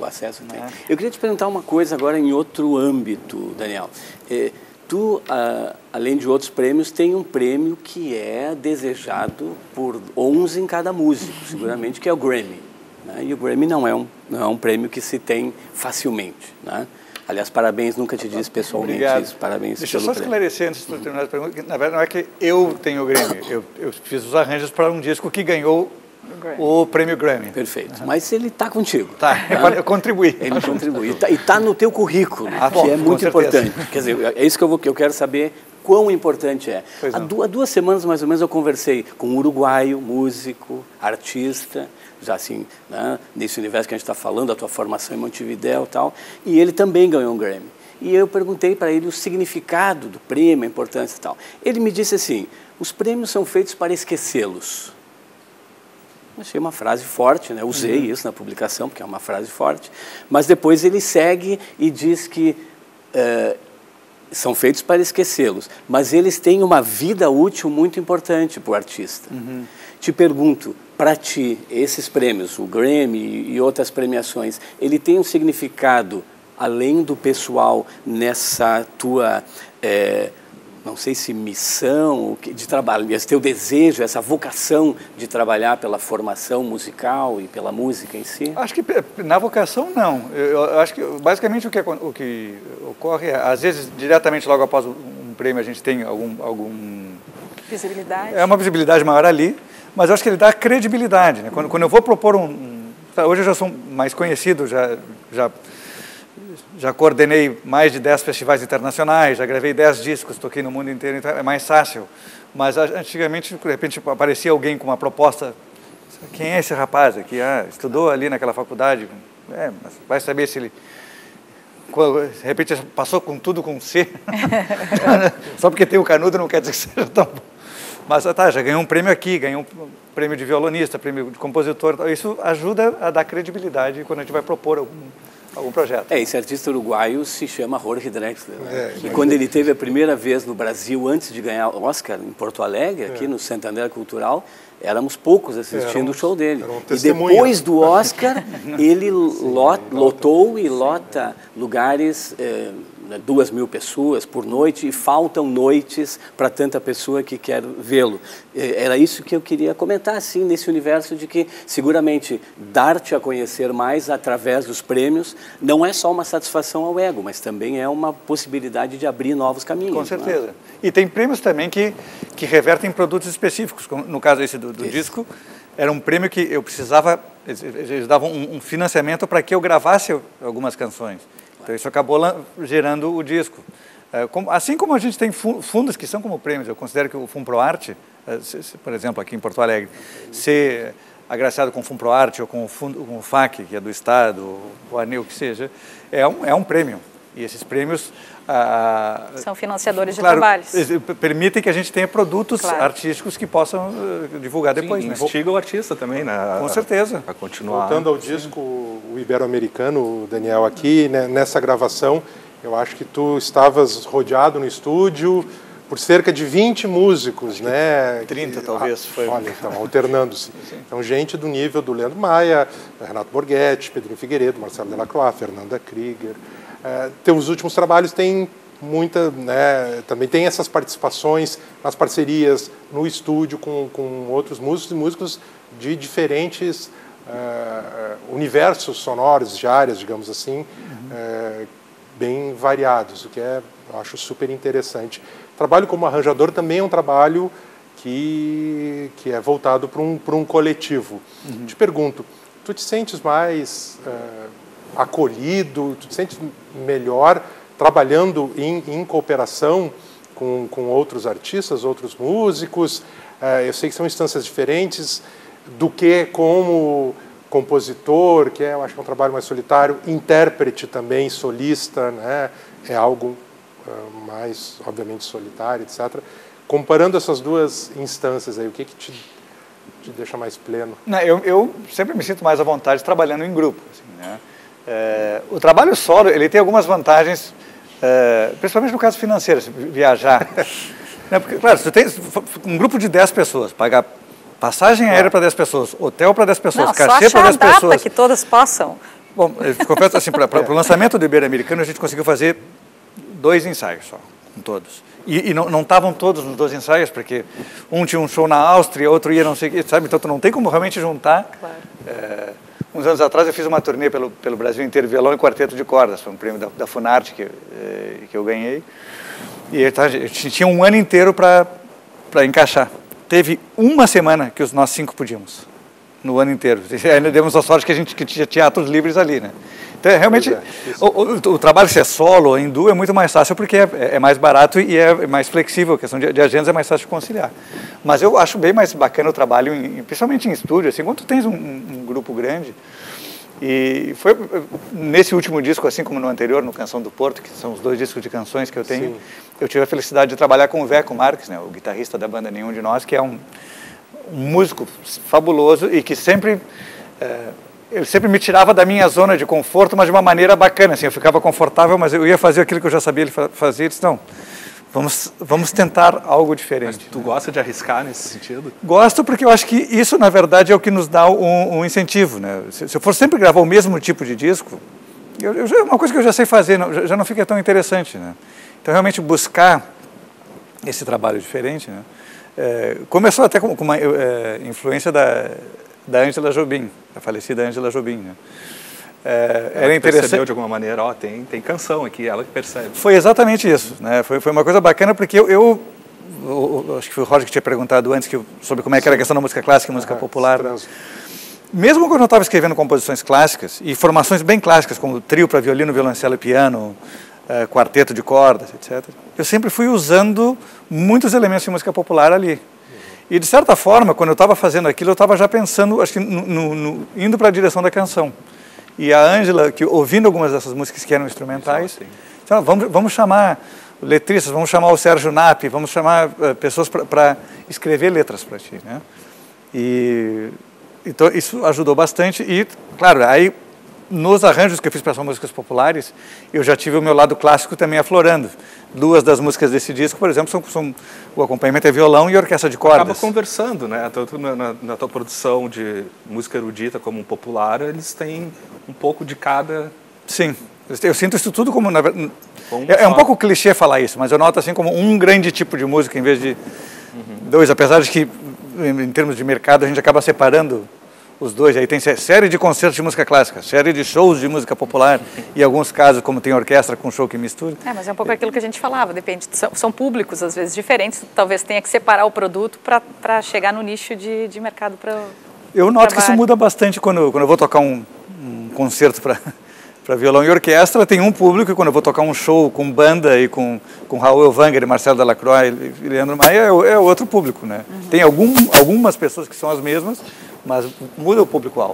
Speaker 3: o acesso tem.
Speaker 2: É.
Speaker 3: Eu queria te perguntar uma coisa agora em outro âmbito, Daniel. É, tu, ah, além de outros prêmios, tem um prêmio que é desejado por onze em cada músico, seguramente, que é o Grammy. Né? E o Grammy não é, um, não é um prêmio que se tem facilmente, né? Aliás, parabéns, nunca te disse pessoalmente
Speaker 2: Obrigado.
Speaker 3: Isso. Parabéns
Speaker 2: Deixa eu
Speaker 3: pelo
Speaker 2: só esclarecer antes de terminar a pergunta, que na verdade não é que eu tenho o Grammy, eu, eu fiz os arranjos para um disco que ganhou o prêmio Grammy.
Speaker 3: Perfeito. Uhum. Mas ele está contigo.
Speaker 2: Tá,
Speaker 3: Tá?
Speaker 2: eu contribuí.
Speaker 3: Ele contribui. E está tá no teu currículo,
Speaker 2: Ah, bom,
Speaker 3: que é muito
Speaker 2: certeza.
Speaker 3: importante. Quer dizer, é isso que eu, vou, que eu quero saber, quão importante é. Há duas, duas semanas, mais ou menos, eu conversei com um uruguaio, músico, artista, já assim, né, nesse universo que a gente está falando, a tua formação em Montevidéu e tal, e ele também ganhou um Grammy. E eu perguntei para ele o significado do prêmio, a importância e tal. Ele me disse assim, os prêmios são feitos para esquecê-los. Achei uma frase forte, né? Usei uhum. isso na publicação, porque é uma frase forte. Mas depois ele segue e diz que uh, são feitos para esquecê-los, mas eles têm uma vida útil muito importante para o artista. Uhum. Te pergunto, para ti, esses prêmios, o Grammy e outras premiações, ele tem um significado, além do pessoal, nessa tua... É, não sei se missão de trabalho, esse teu desejo, essa vocação de trabalhar pela formação musical e pela música em si?
Speaker 2: Acho que na vocação não. Eu acho que basicamente o que, o que ocorre é, às vezes, diretamente logo após um prêmio a gente tem algum... algum
Speaker 1: visibilidade.
Speaker 2: É uma visibilidade maior ali, mas eu acho que ele dá credibilidade. Né? Quando, quando eu vou propor um... um hoje eu já sou mais conhecido, já... já Já coordenei mais de dez festivais internacionais, já gravei dez discos, toquei no mundo inteiro, então é mais fácil. Mas antigamente, de repente, aparecia alguém com uma proposta. Quem é esse rapaz aqui? Ah, estudou ali naquela faculdade. É, mas vai saber se ele... De repente, passou com tudo com C. Só porque tem o canudo não quer dizer que seja tão bom. Mas tá, já ganhou um prêmio aqui, ganhou um prêmio de violonista, prêmio de compositor. Isso ajuda a dar credibilidade quando a gente vai propor algum... algum projeto.
Speaker 3: É, esse artista uruguaio se chama Jorge Drexler. Né? É, e quando ele teve a primeira vez no Brasil, antes de ganhar o Oscar, em Porto Alegre, aqui é. no Santander Cultural, éramos poucos assistindo o show dele.
Speaker 4: Um
Speaker 3: e depois do Oscar, ele lot, lotou e lota lugares... É, duas mil pessoas por noite e faltam noites para tanta pessoa que quer vê-lo. Era isso que eu queria comentar, assim, nesse universo de que, seguramente, dar-te a conhecer mais através dos prêmios não é só uma satisfação ao ego, mas também é uma possibilidade de abrir novos caminhos.
Speaker 2: Com certeza. Né? E tem prêmios também que, que revertem em produtos específicos, como no caso esse do, do disco, era um prêmio que eu precisava, eles, eles davam um, um financiamento para que eu gravasse algumas canções. Então, isso acabou gerando o disco. Assim como a gente tem fundos que são como prêmios, eu considero que o FUNPROARTE, por exemplo, aqui em Porto Alegre, ser agraciado com o FUNPROARTE ou com o, fundo, com o F A C, que é do Estado, o ANEL, que seja, é um, é um prêmio. E esses prêmios... Ah,
Speaker 1: são financiadores
Speaker 2: claro,
Speaker 1: de trabalhos.
Speaker 2: Permitem que a gente tenha produtos
Speaker 1: claro.
Speaker 2: artísticos que possam uh, divulgar depois.
Speaker 5: Sim,
Speaker 2: né?
Speaker 5: instiga o artista também, né?
Speaker 2: Com certeza.
Speaker 5: A continuar.
Speaker 4: Voltando ao disco, o Ibero-Americano, Daniel, aqui né, nessa gravação, eu acho que tu estavas rodeado no estúdio por cerca de vinte músicos, né?
Speaker 2: trinta talvez.
Speaker 4: Ah,
Speaker 2: foi.
Speaker 4: Olha, então, alternando-se. Então, gente do nível do Leandro Maia, Renato Borghetti, Pedrinho Figueiredo, Marcelo Delacroix, Fernanda Krieger. Uh, teus últimos trabalhos têm muita, né, também tem essas participações nas parcerias, no estúdio com, com outros músicos e músicos de diferentes uh, universos sonoros, de áreas, digamos assim, uhum. uh, bem variados, o que é, eu acho super interessante. Trabalho como arranjador também é um trabalho que, que é voltado para um, para um coletivo. Uhum. Te pergunto, tu te sentes mais... Uh, acolhido, tu te sente melhor trabalhando em, em cooperação com, com outros artistas, outros músicos? Uh, eu sei que são instâncias diferentes do que como compositor, que é, eu acho que é um trabalho mais solitário, intérprete também, solista, né? É algo uh, mais, obviamente, solitário, etcétera. Comparando essas duas instâncias aí, o que que te, te deixa mais pleno?
Speaker 2: Não, eu, eu sempre me sinto mais à vontade trabalhando em grupo, assim, né? É, o trabalho solo, ele tem algumas vantagens, é, principalmente no caso financeiro, viajar. Né? Porque, claro, se tu tem um grupo de dez pessoas, pagar passagem aérea para dez pessoas, hotel para dez pessoas,
Speaker 1: Não,
Speaker 2: cachê para dez pessoas.
Speaker 1: Só achar a data que todas possam
Speaker 2: Bom, eu confesso assim, para o lançamento do Ibero-Americano a gente conseguiu fazer dois ensaios só, com todos. E, e não estavam todos nos dois ensaios, porque um tinha um show na Áustria, outro ia não sei o que, sabe? Então tu não tem como realmente juntar. Claro. É, uns anos atrás eu fiz uma turnê pelo, pelo Brasil inteiro, violão e quarteto de cordas, foi um prêmio da, da Funarte que, é, que eu ganhei. E tá, tinha um ano inteiro para encaixar. Teve uma semana que os nós cinco podíamos, no ano inteiro. Ainda demos a sorte que a gente que tinha teatros livres ali, né? Então, realmente, é, o, o, o trabalho se é solo ou em duo é muito mais fácil porque é, é mais barato e é mais flexível, a questão de, de agendas é mais fácil de conciliar. Mas eu acho bem mais bacana o trabalho, em, principalmente em estúdio, assim, quando tu tens um, um grupo grande. E foi nesse último disco, assim como no anterior, no Canção do Porto, que são os dois discos de canções que eu tenho, Sim. eu tive a felicidade de trabalhar com o Veco Marques, né, o guitarrista da banda Nenhum de Nós, que é um, um músico fabuloso e que sempre... É, ele sempre me tirava da minha zona de conforto, mas de uma maneira bacana, assim, eu ficava confortável, mas eu ia fazer aquilo que eu já sabia ele fazer, ele disse, não, vamos, vamos tentar algo diferente.
Speaker 5: Mas tu né? gosta de arriscar nesse sentido?
Speaker 2: Gosto, porque eu acho que isso, na verdade, é o que nos dá um, um incentivo, né? Se, se eu for sempre gravar o mesmo tipo de disco, eu, eu, é uma coisa que eu já sei fazer, não, já, já não fica tão interessante, né? Então, realmente, buscar esse trabalho diferente, né? É, começou até com, com uma é, influência da... da Ângela Jobim, a falecida Ângela Jobim, né? É,
Speaker 5: ela era interessante. Percebeu de alguma maneira, ó, tem, tem canção aqui, ela que percebe.
Speaker 2: Foi exatamente isso, né? Foi, foi uma coisa bacana porque eu, eu, eu, eu acho que foi o Roger que tinha perguntado antes que eu, sobre como é que era a questão da música clássica e música ah, popular. Mesmo quando eu estava escrevendo composições clássicas e formações bem clássicas, como trio para violino, violoncelo e piano, uh, quarteto de cordas, etcétera, eu sempre fui usando muitos elementos de música popular ali. E, de certa forma, quando eu estava fazendo aquilo, eu estava já pensando, acho que, no, no, no, indo para a direção da canção. E a Ângela, que ouvindo algumas dessas músicas que eram instrumentais, disse, ah, vamos, vamos chamar letristas, vamos chamar o Sérgio Napp, vamos chamar uh, pessoas para escrever letras para ti, né? E, então, isso ajudou bastante. E, claro, aí, nos arranjos que eu fiz para essas músicas populares, eu já tive o meu lado clássico também aflorando. Duas das músicas desse disco, por exemplo, são, são o acompanhamento é violão e orquestra de cordas.
Speaker 5: Acaba conversando, né? Tanto na, na, na tua produção de música erudita como popular, eles têm um pouco de cada...
Speaker 2: Sim, eu sinto isso tudo como... Na, é, é um pouco clichê falar isso, mas eu noto assim como um grande tipo de música em vez de uhum. dois, apesar de que, em, em termos de mercado, a gente acaba separando os dois. Aí tem série de concertos de música clássica, série de shows de música popular e alguns casos, como tem orquestra com show que mistura.
Speaker 1: É, mas é um pouco aquilo que a gente falava, depende, são, são públicos às vezes diferentes, talvez tenha que separar o produto para chegar no nicho de, de mercado para
Speaker 2: Eu noto trabalho. Que isso muda bastante quando, quando eu vou tocar um, um concerto para para violão e orquestra, tem um público, e quando eu vou tocar um show com banda e com, com Raul Elvanger, Marcelo Delacroix e Leandro Maia, é, é outro público, né? Uhum. Tem algum, algumas pessoas que são as mesmas, mas muda o público-alvo.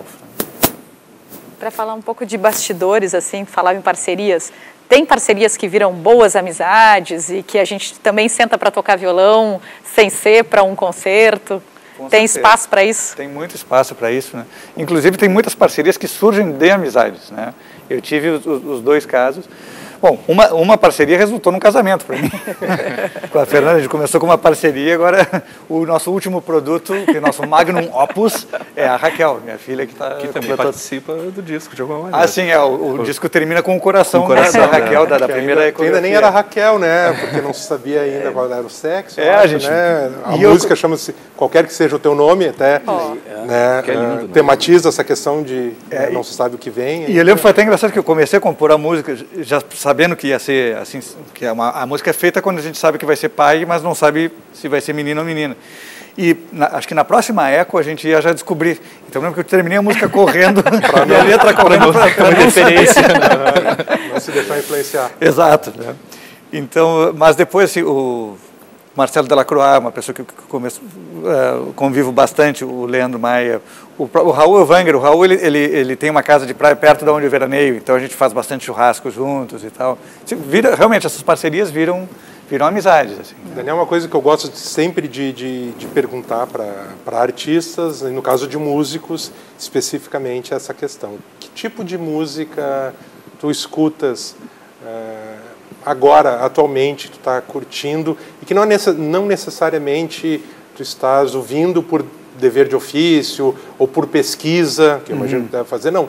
Speaker 1: Para falar um pouco de bastidores, assim, falar em parcerias, tem parcerias que viram boas amizades e que a gente também senta para tocar violão sem ser para um concerto? Com tem certeza. Espaço para isso?
Speaker 2: Tem muito espaço para isso, né? Inclusive tem muitas parcerias que surgem de amizades, né? Eu tive os, os dois casos. Bom, uma, uma parceria resultou num casamento para mim. Com a Fernanda, a gente começou com uma parceria, agora o nosso último produto, que é o nosso magnum opus, é a Raquel, minha filha que está...
Speaker 5: Que também completou... participa do disco, de alguma maneira.
Speaker 2: Ah, sim, é, o, o disco termina com o coração, com o coração da, da Raquel, né? da, da primeira
Speaker 4: ainda, ainda nem era Raquel, né? Porque não se sabia ainda é. qual era o sexo.
Speaker 2: É,
Speaker 4: acho,
Speaker 2: a gente...
Speaker 4: Né? A música eu... chama-se, qualquer que seja o teu nome, até oh. né?
Speaker 5: que é lindo,
Speaker 4: uh, tematiza essa questão de é, né? não se sabe o que vem.
Speaker 2: E eu lembro que foi até engraçado que eu comecei a compor a música já sabendo que ia ser assim, que é uma, a música é feita quando a gente sabe que vai ser pai, mas não sabe se vai ser menino ou menina. E na, acho que na próxima Eco a gente ia já descobrir. Então eu lembro que eu terminei a música correndo, a minha letra correndo para não referência.
Speaker 4: Não, não se deixar influenciar.
Speaker 2: Exato. Né? Então, mas depois assim, o Marcelo Delacroix, uma pessoa que eu começo, uh, convivo bastante, o Leandro Maia, o, o Raul Elvanger, o Raul ele, ele, ele tem uma casa de praia perto de onde eu veraneio, então a gente faz bastante churrasco juntos e tal. Vira, realmente essas parcerias viram, viram amizades. Assim, né?
Speaker 4: Daniel, uma coisa que eu gosto de, sempre de, de, de perguntar para artistas, no caso de músicos, especificamente essa questão. Que tipo de música tu escutas uh, agora, atualmente, tu está curtindo e que não, necess, não necessariamente tu estás ouvindo por dever de ofício ou por pesquisa, que eu imagino que deve fazer, não.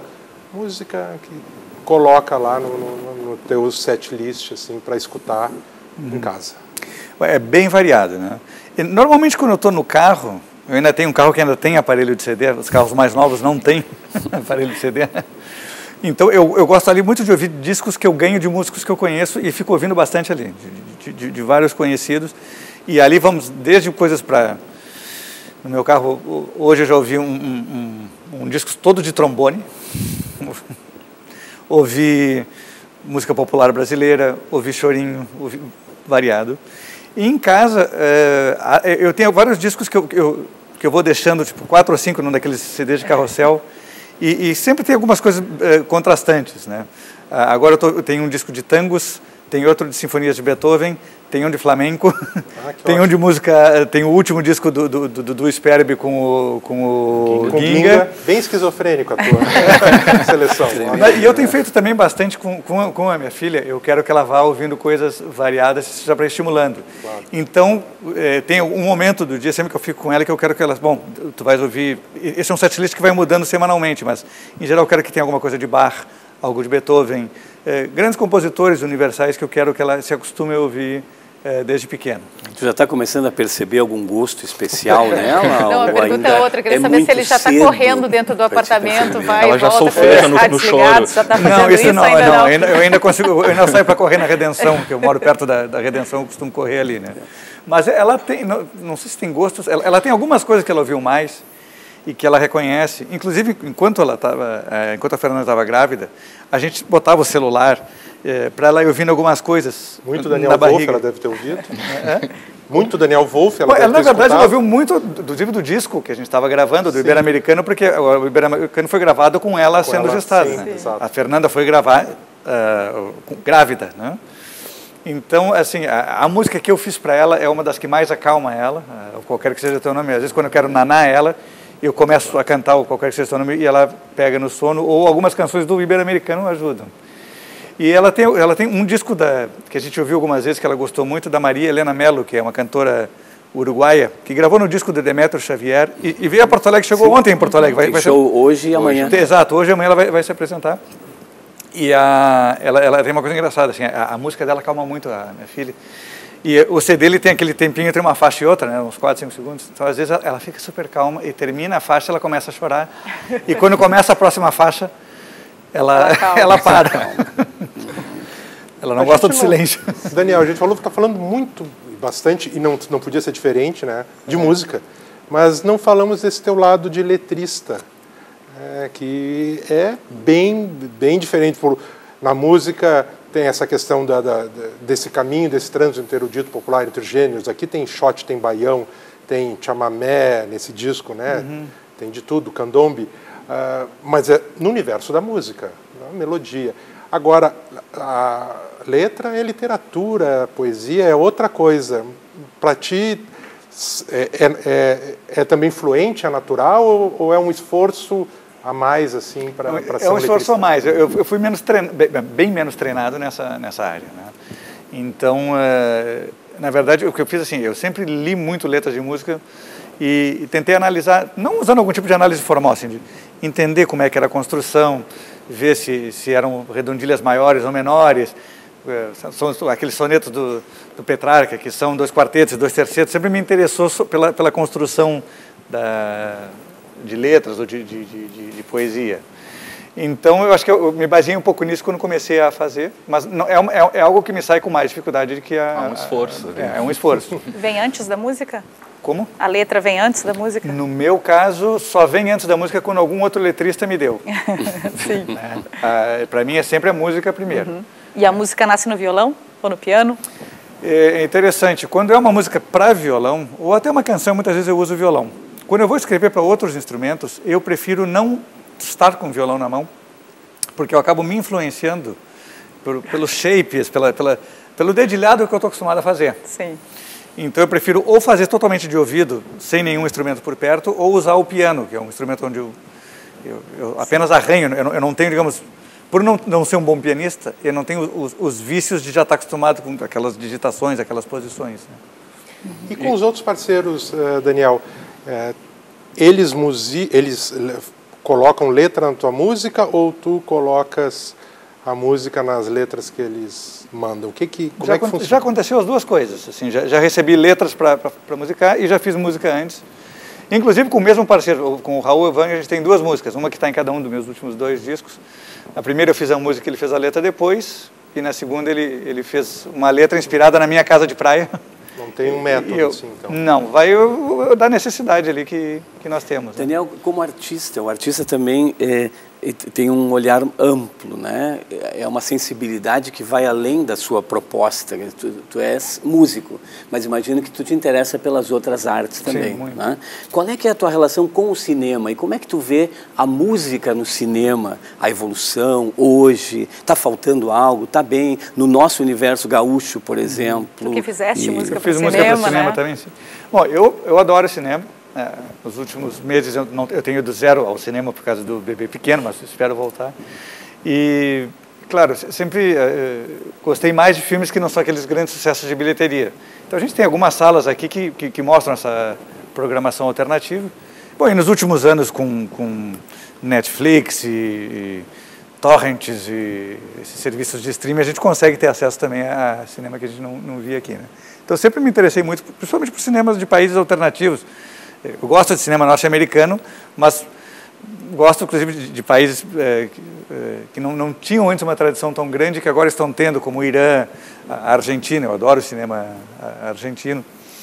Speaker 4: música que coloca lá no, no, no teu set list, assim, para escutar uhum. em casa?
Speaker 2: É bem variado, né? E, normalmente quando eu estou no carro, eu ainda tenho um carro que ainda tem aparelho de C D, os carros mais novos não têm aparelho de C D. Então eu, eu gosto ali muito de ouvir discos que eu ganho de músicos que eu conheço e fico ouvindo bastante ali, de, de, de vários conhecidos. E ali vamos desde coisas para... No meu carro, hoje eu já ouvi um, um, um, um disco todo de trombone, ouvi música popular brasileira, ouvi chorinho, ouvi variado. E em casa, é, eu tenho vários discos que eu, que eu, que eu vou deixando, tipo quatro ou cinco num daqueles C Ds de carrossel, e, e sempre tem algumas coisas é, contrastantes, né? Agora eu, tô, eu tenho um disco de tangos, tem outro de sinfonias de Beethoven, tem um de flamenco, ah, tem ótimo. um de música, tem o último disco do, do, do, do Sperbi com o, com o
Speaker 4: com
Speaker 2: Ginga.
Speaker 4: Ginga. Bem esquizofrênico a tua seleção.
Speaker 2: E eu tenho feito também bastante com, com, com a minha filha, eu quero que ela vá ouvindo coisas variadas, já para estimulando. Claro. Então, é, tem um momento do dia, sempre que eu fico com ela, que eu quero que ela... Bom, tu vais ouvir... Esse é um setlist que vai mudando semanalmente, mas, em geral, eu quero que tenha alguma coisa de Bach, algo de Beethoven, é, grandes compositores universais que eu quero que ela se acostume a ouvir é, desde pequena.
Speaker 3: Tu já está começando a perceber algum gosto especial nela?
Speaker 1: Não, a pergunta é outra, eu queria
Speaker 3: é
Speaker 1: saber se ele já está correndo dentro do apartamento, vai
Speaker 5: ela
Speaker 1: e
Speaker 5: já
Speaker 1: volta,
Speaker 5: solfeja no, no choro.
Speaker 1: Já tá fazendo
Speaker 2: não, isso,
Speaker 1: isso
Speaker 2: não,
Speaker 1: ainda
Speaker 2: não,
Speaker 1: não.
Speaker 2: Ainda, eu ainda consigo, eu ainda saio para correr na Redenção, que eu moro perto da, da Redenção, eu costumo correr ali, né? Mas ela tem, não, não sei se tem gostos, ela, ela tem algumas coisas que ela ouviu mais e que ela reconhece. Inclusive, enquanto ela estava, é, enquanto a Fernanda estava grávida, a gente botava o celular é, para ela ir ouvindo algumas coisas.
Speaker 4: Muito Daniel Wolff ela deve ter ouvido. É? Muito Daniel Wolff ela
Speaker 2: Pô,
Speaker 4: deve
Speaker 2: ela,
Speaker 4: ter
Speaker 2: na verdade,
Speaker 4: escutado.
Speaker 2: ela ouviu muito, inclusive, do disco que a gente estava gravando, do Ibero-Americano, porque o Ibero-Americano foi gravado com ela com sendo ela, gestada. Sim, né? A Fernanda foi gravar uh, grávida, né? Então, assim, a, a música que eu fiz para ela é uma das que mais acalma ela, uh, qualquer que seja o teu nome. Às vezes, quando eu quero nanar ela, eu começo a cantar o qualquer que seja o teu nome e ela pega no sono, ou algumas canções do Ibero-Americano ajudam. E ela tem, ela tem um disco da, que a gente ouviu algumas vezes, que ela gostou muito, da Maria Helena Mello, que é uma cantora uruguaia, que gravou no disco de Demetrio Xavier, e, e veio a Porto Alegre, chegou Sim. ontem em Porto Alegre. Vai, vai
Speaker 3: show
Speaker 2: ser,
Speaker 3: hoje e amanhã.
Speaker 2: Hoje, exato, hoje e amanhã ela vai, vai se apresentar. E a, ela, ela tem uma coisa engraçada, assim, a, a música dela calma muito a minha filha. E o C D ele tem aquele tempinho entre uma faixa e outra, né, uns quatro, cinco segundos. Então, às vezes, ela, ela fica super calma e termina a faixa, ela começa a chorar. E quando começa a próxima faixa, ela, ela, ela para. Ela não a gosta do não... silêncio.
Speaker 4: Daniel, a gente falou que está falando muito, bastante, e não, não podia ser diferente, né, de é. música, mas não falamos desse teu lado de letrista, é, que é bem, bem diferente. Por, na música tem essa questão da, da, desse caminho, desse trânsito entre erudito popular, entre gêneros. Aqui tem shot, tem baião, tem chamamé nesse disco, né? Uhum. Tem de tudo, candombe, uh, mas é no universo da música, na melodia. Agora, a letra é literatura, a poesia é outra coisa. Para ti, é, é, é, é também fluente, é natural, ou, ou é um esforço a mais, assim, para ser
Speaker 2: É um esforço a mais. Eu, eu fui menos trein... bem menos treinado nessa, nessa área, né? Então, uh, na verdade, o que eu fiz, assim, eu sempre li muito letras de música e, e tentei analisar, não usando algum tipo de análise formal, assim, de entender como é que era a construção, ver se, se eram redondilhas maiores ou menores. São aqueles sonetos do, do Petrarca, que são dois quartetos e dois tercetos, sempre me interessou pela, pela construção da, de letras ou de, de, de, de poesia. Então, eu acho que eu me baseei um pouco nisso quando comecei a fazer, mas não, é, é, é algo que me sai com mais dificuldade do que a...
Speaker 5: É um esforço.
Speaker 2: A, é, é um esforço.
Speaker 1: Vem antes da música?
Speaker 2: Como?
Speaker 1: A letra vem antes da música?
Speaker 2: No meu caso, só vem antes da música quando algum outro letrista me deu.
Speaker 1: Sim.
Speaker 2: Né? Ah, para mim é sempre a música primeiro.
Speaker 1: Uhum. E a música nasce no violão ou no piano?
Speaker 2: É interessante, quando é uma música para violão, ou até uma canção, muitas vezes eu uso o violão. Quando eu vou escrever para outros instrumentos, eu prefiro não estar com o violão na mão, porque eu acabo me influenciando por, pelos shapes, pela, pela, pelo dedilhado que eu estou acostumado a fazer.
Speaker 1: Sim.
Speaker 2: Então eu prefiro ou fazer totalmente de ouvido, sem nenhum instrumento por perto, ou usar o piano, que é um instrumento onde eu, eu, eu apenas arranho, eu não, eu não tenho, digamos... Por não, não ser um bom pianista, eu não tenho os, os vícios de já estar acostumado com aquelas digitações, aquelas posições. Né?
Speaker 4: E com e... os outros parceiros, uh, Daniel, uh, eles, musi eles colocam letra na tua música ou tu colocas a música nas letras que eles mandam? O que que, como
Speaker 2: já,
Speaker 4: é que funciona?
Speaker 2: Já aconteceu as duas coisas. Assim, já, já recebi letras para musicar e já fiz música antes. Inclusive com o mesmo parceiro, com o Raul Evang, a gente tem duas músicas. Uma que está em cada um dos meus últimos dois discos. Na primeira eu fiz a música, ele fez a letra depois. E na segunda ele, ele fez uma letra inspirada na minha casa de praia.
Speaker 4: Não tem um método
Speaker 2: eu,
Speaker 4: assim, então?
Speaker 2: Não, vai eu, eu, da necessidade ali que, que nós temos.
Speaker 3: Daniel, né? Como artista, o artista também é, tem um olhar amplo, né? É uma sensibilidade que vai além da sua proposta. Tu, tu és músico, mas imagino que tu te interessa pelas outras artes também.
Speaker 2: Sim, muito.
Speaker 3: Né? Qual é que é a tua relação com o cinema e como é que tu vê a música no cinema, a evolução hoje? Está faltando algo? Está bem? No nosso universo gaúcho, por exemplo.
Speaker 1: Tu que fizeste
Speaker 3: e...
Speaker 1: música
Speaker 2: Eu fiz
Speaker 1: para
Speaker 2: música
Speaker 1: cinema,
Speaker 2: para cinema
Speaker 1: né?
Speaker 2: também, sim. Bom, eu, eu adoro cinema. É, nos últimos meses eu, não, eu tenho ido zero ao cinema por causa do bebê pequeno, mas espero voltar. E, claro, sempre é, gostei mais de filmes que não são aqueles grandes sucessos de bilheteria. Então a gente tem algumas salas aqui que, que, que mostram essa programação alternativa. Bom, e nos últimos anos com, com Netflix e, e torrents e esses serviços de streaming, a gente consegue ter acesso também a cinema que a gente não, não via aqui, né? Então eu sempre me interessei muito, principalmente por cinemas de países alternativos. Eu gosto de cinema norte-americano, mas gosto, inclusive, de, de países é, que, é, que não, não tinham antes uma tradição tão grande, que agora estão tendo, como o Irã, a Argentina. Eu adoro o cinema argentino.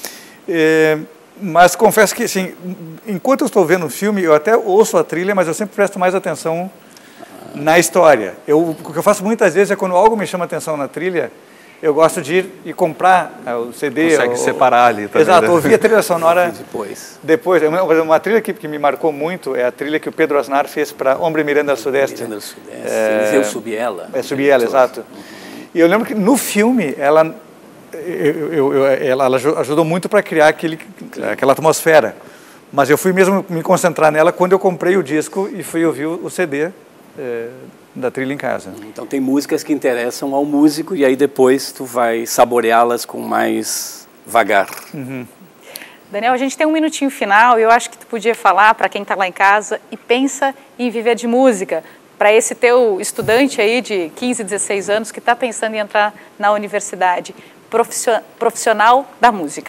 Speaker 2: É, mas confesso que, assim, enquanto eu estou vendo um filme, eu até ouço a trilha, mas eu sempre presto mais atenção na história. Eu, o que eu faço muitas vezes é, quando algo me chama atenção na trilha, eu gosto de ir e comprar o C D.
Speaker 5: Consegue
Speaker 2: ou,
Speaker 5: separar ali também.
Speaker 2: Exato,
Speaker 5: né?
Speaker 2: ouvir a trilha sonora
Speaker 3: depois.
Speaker 2: Depois. Uma, uma trilha que, que me marcou muito é a trilha que o Pedro Aznar fez para Hombre Miranda al Sudeste.
Speaker 3: Miranda al Sudeste. É, eu subi ela.
Speaker 2: É, subi ela, exato. Uhum. E eu lembro que no filme ela, eu, eu, eu, ela, ela ajudou muito para criar aquele, aquela atmosfera. Mas eu fui mesmo me concentrar nela quando eu comprei o disco e fui ouvir o C D é, da trilha em casa.
Speaker 3: Então tem músicas que interessam ao músico e aí depois tu vai saboreá-las com mais vagar.
Speaker 2: Uhum.
Speaker 1: Daniel, a gente tem um minutinho final e eu acho que tu podia falar para quem está lá em casa e pensa em viver de música, para esse teu estudante aí de quinze, dezesseis anos que está pensando em entrar na universidade, profissional da música.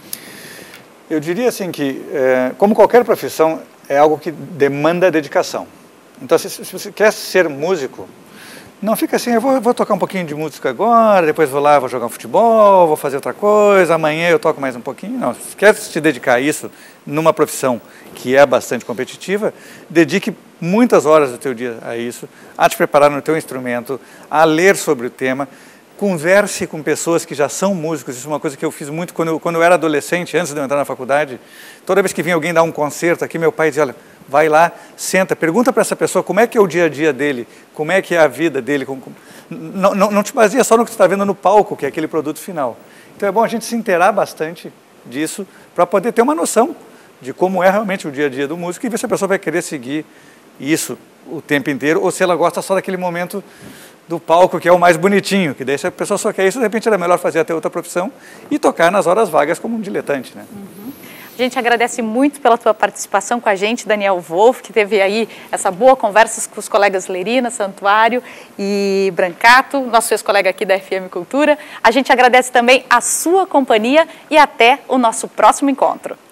Speaker 2: Eu diria assim que, é, como qualquer profissão, é algo que demanda dedicação. Então, se, se você quer ser músico, não fica assim, eu vou, vou tocar um pouquinho de música agora, depois vou lá, vou jogar um futebol, vou fazer outra coisa, amanhã eu toco mais um pouquinho. Não, se quer se dedicar a isso, numa profissão que é bastante competitiva, dedique muitas horas do teu dia a isso, a te preparar no teu instrumento, a ler sobre o tema, converse com pessoas que já são músicos. Isso é uma coisa que eu fiz muito quando eu, quando eu era adolescente, antes de eu entrar na faculdade. Toda vez que vinha alguém dar um concerto aqui, meu pai dizia, olha, vai lá, senta, pergunta para essa pessoa como é que é o dia a dia dele, como é que é a vida dele. Como, como... Não, não, não te baseia só no que você está vendo no palco, que é aquele produto final. Então é bom a gente se inteirar bastante disso para poder ter uma noção de como é realmente o dia a dia do músico e ver se a pessoa vai querer seguir isso o tempo inteiro ou se ela gosta só daquele momento do palco que é o mais bonitinho, que daí se a pessoa só quer isso, de repente era melhor fazer até outra profissão e tocar nas horas vagas como um diletante, né?
Speaker 1: Uhum. A gente agradece muito pela tua participação com a gente, Daniel Wolff, que teve aí essa boa conversa com os colegas Lerina, Santuário e Brancato, nosso ex-colega aqui da F M Cultura. A gente agradece também a sua companhia e até o nosso próximo encontro.